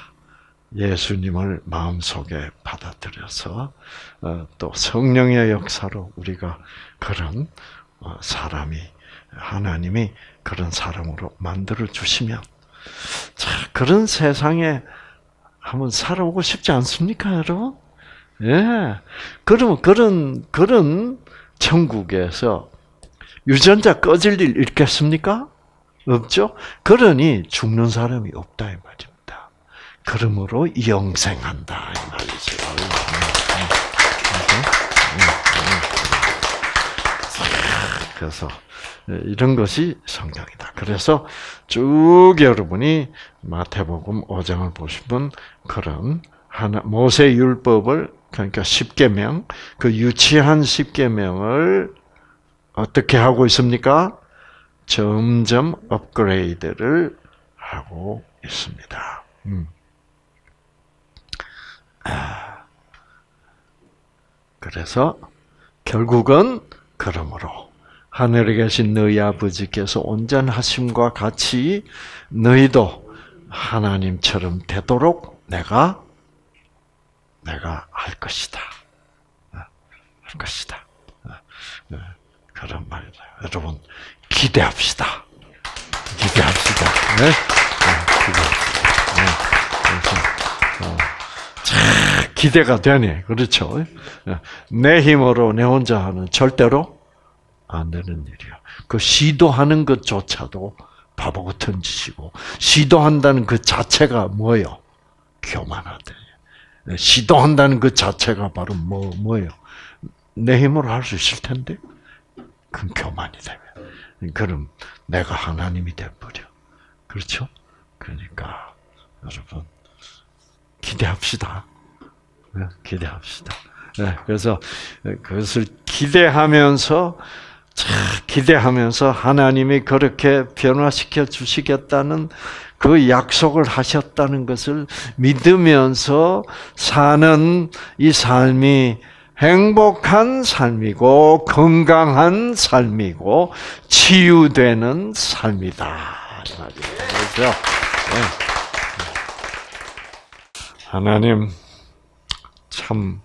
예수님을 마음속에 받아들여서 또 성령의 역사로 우리가 그런 사람이 하나님이 그런 사람으로 만들어 주시면 자, 그런 세상에 한번 살아오고 싶지 않습니까, 여러분? 예. 그러면 그런 그런 천국에서 유전자 꺼질 일 있겠습니까? 없죠. 그러니 죽는 사람이 없다 이 말입니다. 그러므로 영생한다 이 말이죠. 그래서 이런 것이 성경이다. 그래서 쭉 여러분이 마태복음 오 장을 보시면 그런 하나 모세 율법을 그러니까 십계명 그 유치한 십계명을 어떻게 하고 있습니까? 점점 업그레이드를 하고 있습니다. 음. 그래서 결국은 그러므로 하늘에 계신 너희 아버지께서 온전하심과 같이 너희도 하나님처럼 되도록 내가 내가 할 것이다. 할 것이다. 그런 말이다. 여러분 기대합시다. 기대합시다. 네? 기대합시다. 네. 그래서 어, 참 기대가 되네. 그렇죠? 내 힘으로 내 혼자 하는 절대로 안 되는 일이야. 그 시도하는 것조차도 바보 같은 짓이고, 시도한다는 그 자체가 뭐예요? 교만하대. 시도한다는 그 자체가 바로 뭐, 뭐예요? 내 힘으로 할 수 있을 텐데, 그건 교만이 되면. 그럼 내가 하나님이 돼버려. 그렇죠? 그러니까, 여러분, 기대합시다. 기대합시다. 그래서 그것을 기대하면서, 기대하면서 하나님이 그렇게 변화시켜 주시겠다는 그 약속을 하셨다는 것을 믿으면서 사는 이 삶이 행복한 삶이고 건강한 삶이고 치유되는 삶이다. 그렇죠? 네. 하나님 참,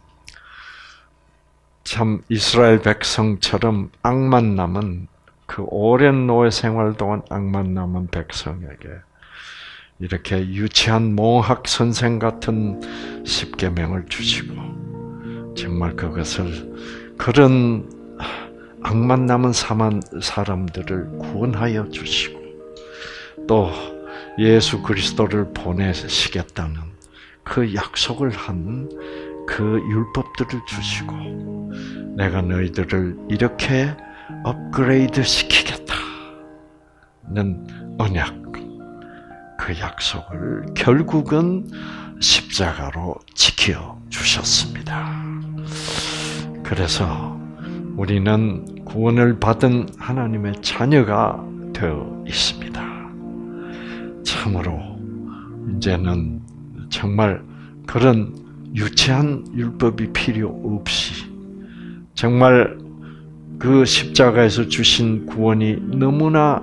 참 이스라엘 백성처럼 악만 남은 그 오랜 노예 생활 동안 악만 남은 백성에게 이렇게 유치한 몽학 선생 같은 십계명을 주시고 정말 그것을 그런 악만 남은 사람들을 구원하여 주시고 또 예수 그리스도를 보내시겠다는 그 약속을 한 그 율법들을 주시고 내가 너희들을 이렇게 업그레이드 시키겠다는 언약, 그 약속을 결국은 십자가로 지켜 주셨습니다. 그래서 우리는 구원을 받은 하나님의 자녀가 되어 있습니다. 참으로 이제는 정말 그런 유치한 율법이 필요 없이 정말 그 십자가에서 주신 구원이 너무나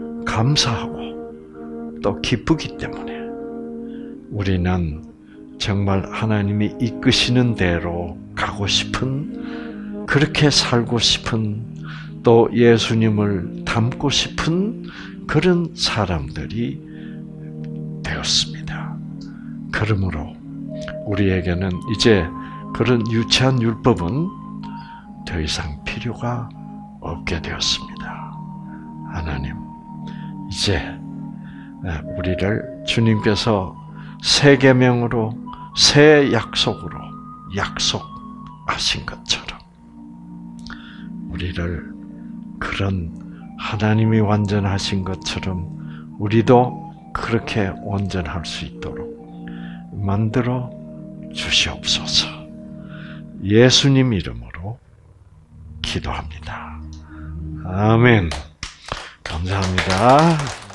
감사하고 또 기쁘기 때문에 우리는 정말 하나님이 이끄시는 대로 가고 싶은, 그렇게 살고 싶은, 또 예수님을 닮고 싶은 그런 사람들이 되었습니다. 그러므로 우리에게는 이제 그런 유치한 율법은 더 이상 필요가 없게 되었습니다. 하나님, 이제 우리를 주님께서 새 계명으로, 새 약속으로 약속하신 것처럼 우리를 그런 하나님이 완전하신 것처럼 우리도 그렇게 온전할 수 있도록 만들어 주시옵소서. 예수님 이름으로 기도합니다. 아멘. 감사합니다.